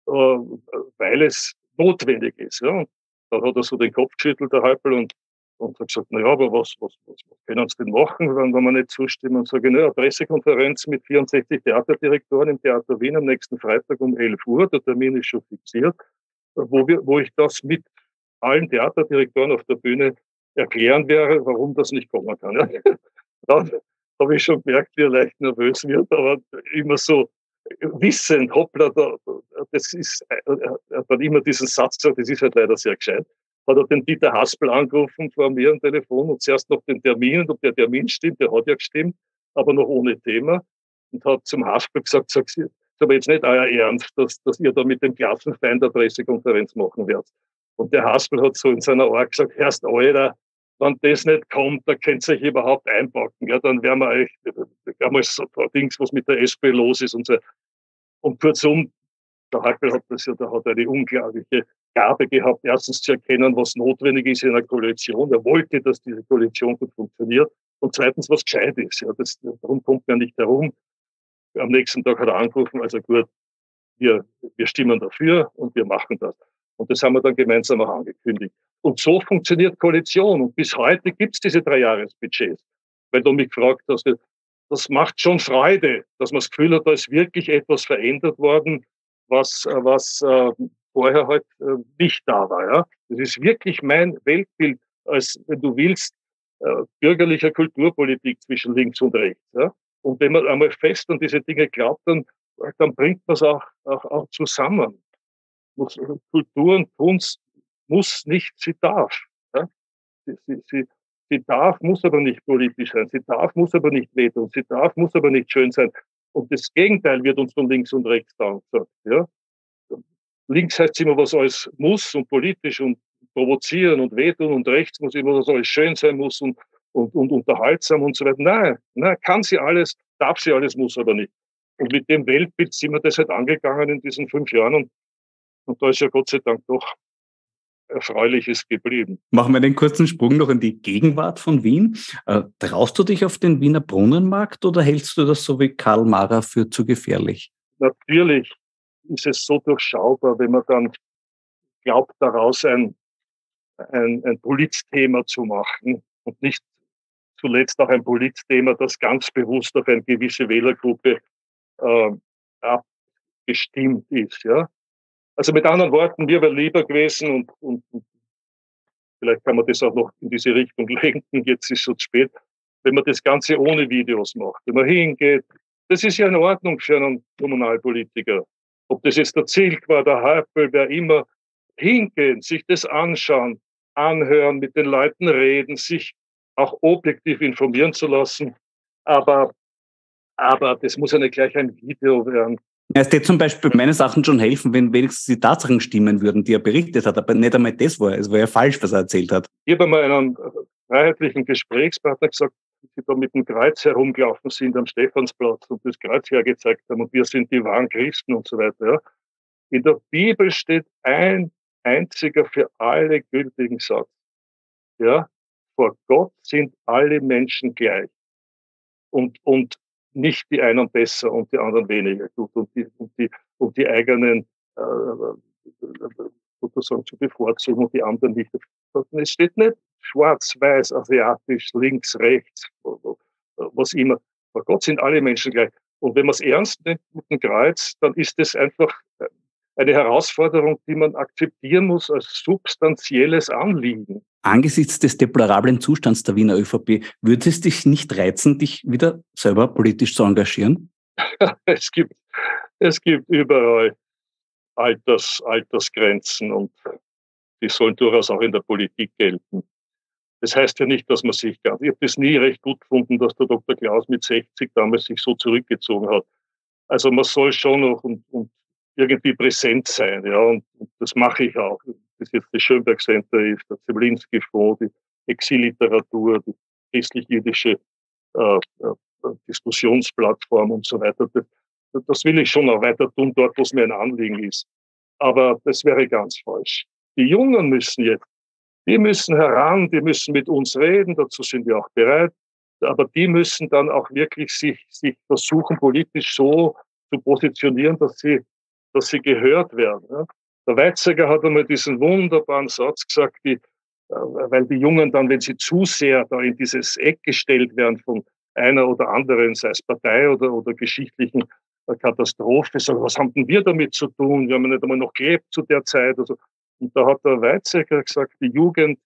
S3: weil es notwendig ist. Ja. Da hat er so den Kopf geschüttelt, der Häupl, und hat gesagt, na ja, aber was können Sie denn machen, wenn wir nicht zustimmen? Und sage, naja, eine Pressekonferenz mit 64 Theaterdirektoren im Theater Wien am nächsten Freitag um 11 Uhr, der Termin ist schon fixiert, wo ich das mit allen Theaterdirektoren auf der Bühne erklären werde, warum das nicht kommen kann. Ja. Dann habe ich schon gemerkt, wie er leicht nervös wird, aber immer so wissend, hoppla, das ist, er hat dann immer diesen Satz gesagt, das ist halt leider sehr gescheit, hat er den Dieter Haspel angerufen vor mir am Telefon und zuerst noch den Termin, und ob der Termin stimmt, der hat ja gestimmt, aber noch ohne Thema, und hat zum Haspel gesagt, ist aber jetzt nicht euer Ernst, dass ihr da mit dem Klassenfeind der Pressekonferenz machen werdet. Und der Haspel hat so in seiner Art gesagt, Herrst, Alter, wenn das nicht kommt, da könnt ihr euch überhaupt einpacken. Ja, dann werden wir euch einmal so Dings, was mit der SP los ist und so. Und kurzum, der Hackl hat der hat eine unglaubliche Gabe gehabt, erstens zu erkennen, was notwendig ist in einer Koalition. Er wollte, dass diese Koalition gut funktioniert. Und zweitens, was gescheit ist. Ja, darum kommt man nicht herum. Am nächsten Tag hat er angerufen, also gut, wir stimmen dafür und wir machen das. Und das haben wir dann gemeinsam auch angekündigt. Und so funktioniert Koalition. Und bis heute gibt es diese 3-Jahres-Budgets. Weil du mich gefragt hast, das macht schon Freude, dass man das Gefühl hat, da ist wirklich etwas verändert worden, was vorher halt nicht da war. Ja? Das ist wirklich mein Weltbild, als, wenn du willst, bürgerlicher Kulturpolitik zwischen links und rechts. Ja? Und wenn man einmal fest an diese Dinge glaubt, dann bringt man es auch zusammen. Kultur und Kunst muss nicht, sie darf. Ja? Sie darf, muss aber nicht politisch sein. Sie darf, muss aber nicht wehtun. Sie darf, muss aber nicht schön sein. Und das Gegenteil wird uns von links und rechts dann gesagt. Ja? Links heißt immer, was alles muss und politisch und provozieren und wehtun, und rechts muss immer, was alles schön sein muss und unterhaltsam und so weiter. Nein, kann sie alles, darf sie alles, muss aber nicht. Und mit dem Weltbild sind wir das halt angegangen in diesen 5 Jahren und da ist ja Gott sei Dank doch Erfreuliches geblieben.
S2: Machen wir den kurzen Sprung noch in die Gegenwart von Wien. Traust du dich auf den Wiener Brunnenmarkt oder hältst du das so wie Karl Marr für zu gefährlich?
S3: Natürlich ist es so durchschaubar, wenn man dann glaubt, daraus ein Politthema zu machen und nicht zuletzt auch ein Politthema, das ganz bewusst auf eine gewisse Wählergruppe abgestimmt ist. Ja? Also mit anderen Worten, mir wäre lieber gewesen und vielleicht kann man das auch noch in diese Richtung lenken, jetzt ist es zu spät, wenn man das Ganze ohne Videos macht, wenn man hingeht. Das ist ja in Ordnung für einen Kommunalpolitiker. Ob das jetzt der Zilk war, der Häupl, wer immer, hingehen, sich das anschauen, anhören, mit den Leuten reden, sich auch objektiv informieren zu lassen. Aber das muss ja nicht gleich ein Video werden.
S2: Es hätte zum Beispiel meines Sachen schon helfen, wenn wenigstens die Tatsachen stimmen würden, die er berichtet hat, aber nicht einmal das war. Es war ja falsch, was er erzählt hat.
S3: Ich habe einmal einem freiheitlichen Gesprächspartner gesagt, dass sie da mit dem Kreuz herumgelaufen sind am Stephansplatz und das Kreuz hergezeigt haben und wir sind die wahren Christen und so weiter. Ja. In der Bibel steht ein einziger für alle gültigen Satz. Ja, vor Gott sind alle Menschen gleich. Und nicht die einen besser und die anderen weniger gut und die eigenen sozusagen zu bevorzugen und die anderen nicht. Es steht nicht schwarz, weiß, asiatisch, links, rechts, was immer. Vor Gott sind alle Menschen gleich. Und wenn man es ernst nimmt mit dem Kreuz, dann ist es einfach eine Herausforderung, die man akzeptieren muss als substanzielles Anliegen.
S2: Angesichts des deplorablen Zustands der Wiener ÖVP, würde es dich nicht reizen, dich wieder selber politisch zu engagieren?
S3: Es gibt überall Altersgrenzen und die sollen durchaus auch in der Politik gelten. Das heißt ja nicht, dass man sich gar. Ich habe das nie recht gut gefunden, dass der Dr. Klaus mit 60 damals sich so zurückgezogen hat. Also man soll schon noch und irgendwie präsent sein, ja, und das mache ich auch. Das jetzt das Schönberg Center ist, der Zemlinski-Fonds, die Exilliteratur, die christlich-jüdische Diskussionsplattform und so weiter. Das will ich schon auch weiter tun, dort, wo es mir ein Anliegen ist. Aber das wäre ganz falsch. Die Jungen müssen heran, die müssen mit uns reden, dazu sind wir auch bereit. Aber die müssen dann auch wirklich sich versuchen, politisch so zu positionieren, dass sie gehört werden. Ja. Der Weizsäcker hat einmal diesen wunderbaren Satz gesagt, weil die Jungen dann, wenn sie zu sehr da in dieses Eck gestellt werden von einer oder anderen, sei es Partei oder geschichtlichen Katastrophe, sagen, was haben denn wir damit zu tun? Wir haben ja nicht einmal noch gelebt zu der Zeit. Also. Und da hat der Weizsäcker gesagt, die Jugend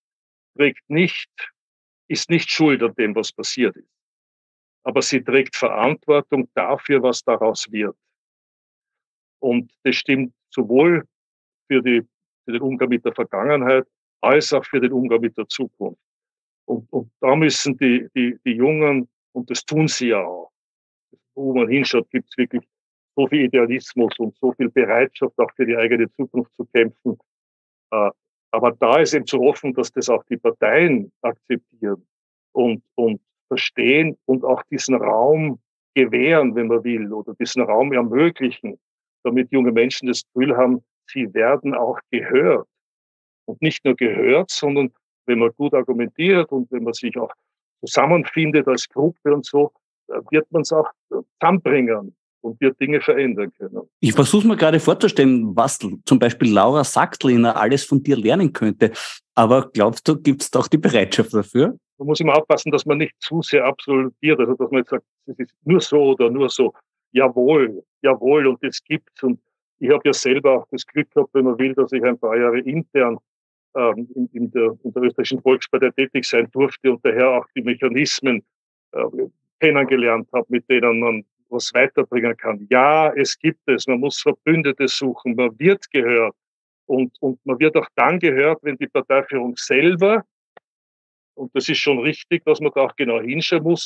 S3: ist nicht schuld an dem, was passiert ist. Aber sie trägt Verantwortung dafür, was daraus wird. Und das stimmt sowohl für den Umgang mit der Vergangenheit als auch für den Umgang mit der Zukunft. Und da müssen die Jungen, und das tun sie ja auch, wo man hinschaut, gibt es wirklich so viel Idealismus und so viel Bereitschaft, auch für die eigene Zukunft zu kämpfen. Aber da ist eben zu hoffen, dass das auch die Parteien akzeptieren und verstehen und auch diesen Raum gewähren, wenn man will, oder diesen Raum ermöglichen, damit junge Menschen das Gefühl haben, sie werden auch gehört. Und nicht nur gehört, sondern wenn man gut argumentiert und wenn man sich auch zusammenfindet als Gruppe und so, wird man es auch zusammenbringen und wird Dinge verändern können.
S2: Ich versuche mir gerade vorzustellen, was zum Beispiel Laura Saxliner alles von dir lernen könnte. Aber glaubst du, gibt es doch die Bereitschaft dafür?
S3: Man muss immer aufpassen, dass man nicht zu sehr absolutiert, also dass man jetzt sagt, es ist nur so oder nur so. Jawohl, und das gibt's. Und ich habe ja selber auch das Glück gehabt, wenn man will, dass ich ein paar Jahre intern in der österreichischen Volkspartei tätig sein durfte und daher auch die Mechanismen kennengelernt habe, mit denen man was weiterbringen kann. Ja, es gibt es. Man muss Verbündete suchen. Man wird gehört. Und man wird auch dann gehört, wenn die Parteiführung selber, und das ist schon richtig, dass man da auch genau hinschauen muss,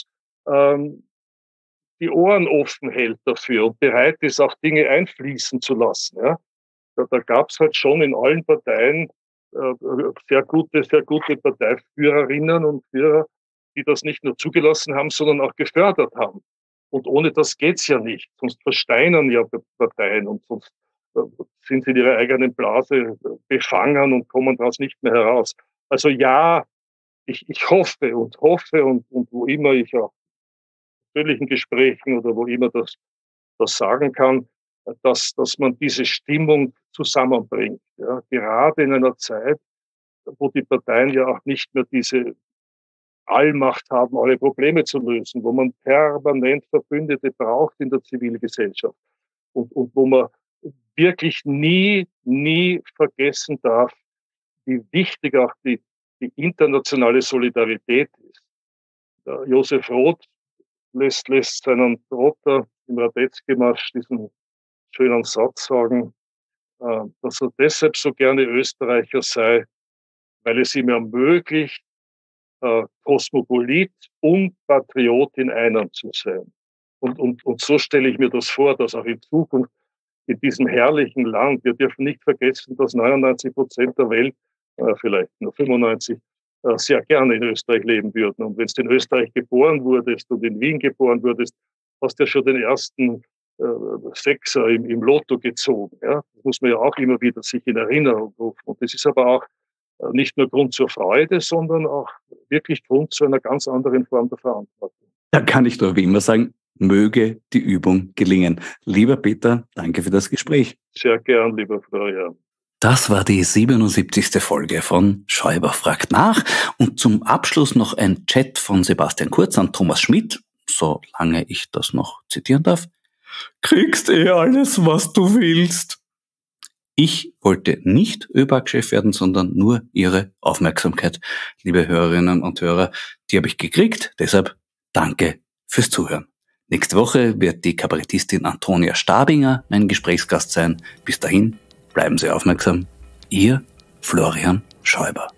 S3: die Ohren offen hält dafür und bereit ist, auch Dinge einfließen zu lassen. Ja? Da gab es halt schon in allen Parteien sehr gute Parteiführerinnen und Führer, die das nicht nur zugelassen haben, sondern auch gefördert haben. Und ohne das geht's ja nicht. Sonst versteinern ja Parteien und sonst sind sie in ihrer eigenen Blase befangen und kommen daraus nicht mehr heraus. Also ja, ich hoffe und wo immer ich auch in persönlichen Gesprächen oder wo immer das sagen kann, dass man diese Stimmung zusammenbringt. Ja, gerade in einer Zeit, wo die Parteien ja auch nicht mehr diese Allmacht haben, alle Probleme zu lösen, wo man permanent Verbündete braucht in der Zivilgesellschaft und wo man wirklich nie vergessen darf, wie wichtig auch die internationale Solidarität ist. Der Josef Roth lässt seinen Trotter im Radetzky-Marsch diesen schönen Satz sagen, dass er deshalb so gerne Österreicher sei, weil es ihm ermöglicht, Kosmopolit und Patriot in einem zu sein. Und so stelle ich mir das vor, dass auch in Zukunft in diesem herrlichen Land, wir dürfen nicht vergessen, dass 99% der Welt, vielleicht nur 95, sehr gerne in Österreich leben würden. Und wenn du in Österreich geboren wurdest und in Wien geboren wurdest, hast du ja schon den ersten Sechser im Lotto gezogen. Ja? Das muss man ja auch immer wieder sich in Erinnerung rufen. Und das ist aber auch nicht nur Grund zur Freude, sondern auch wirklich Grund zu einer ganz anderen Form der Verantwortung.
S2: Da kann ich doch wie immer sagen, möge die Übung gelingen. Lieber Peter, danke für das Gespräch.
S3: Sehr gern, lieber Florian.
S2: Das war die 77. Folge von Schäuber fragt nach. Und zum Abschluss noch ein Chat von Sebastian Kurz an Thomas Schmidt, solange ich das noch zitieren darf. Kriegst alles, was du willst. Ich wollte nicht ÖBAG-Chef werden, sondern nur Ihre Aufmerksamkeit, liebe Hörerinnen und Hörer. Die habe ich gekriegt, deshalb danke fürs Zuhören. Nächste Woche wird die Kabarettistin Antonia Stabinger mein Gesprächsgast sein. Bis dahin, bleiben Sie aufmerksam. Ihr Florian Schäuber.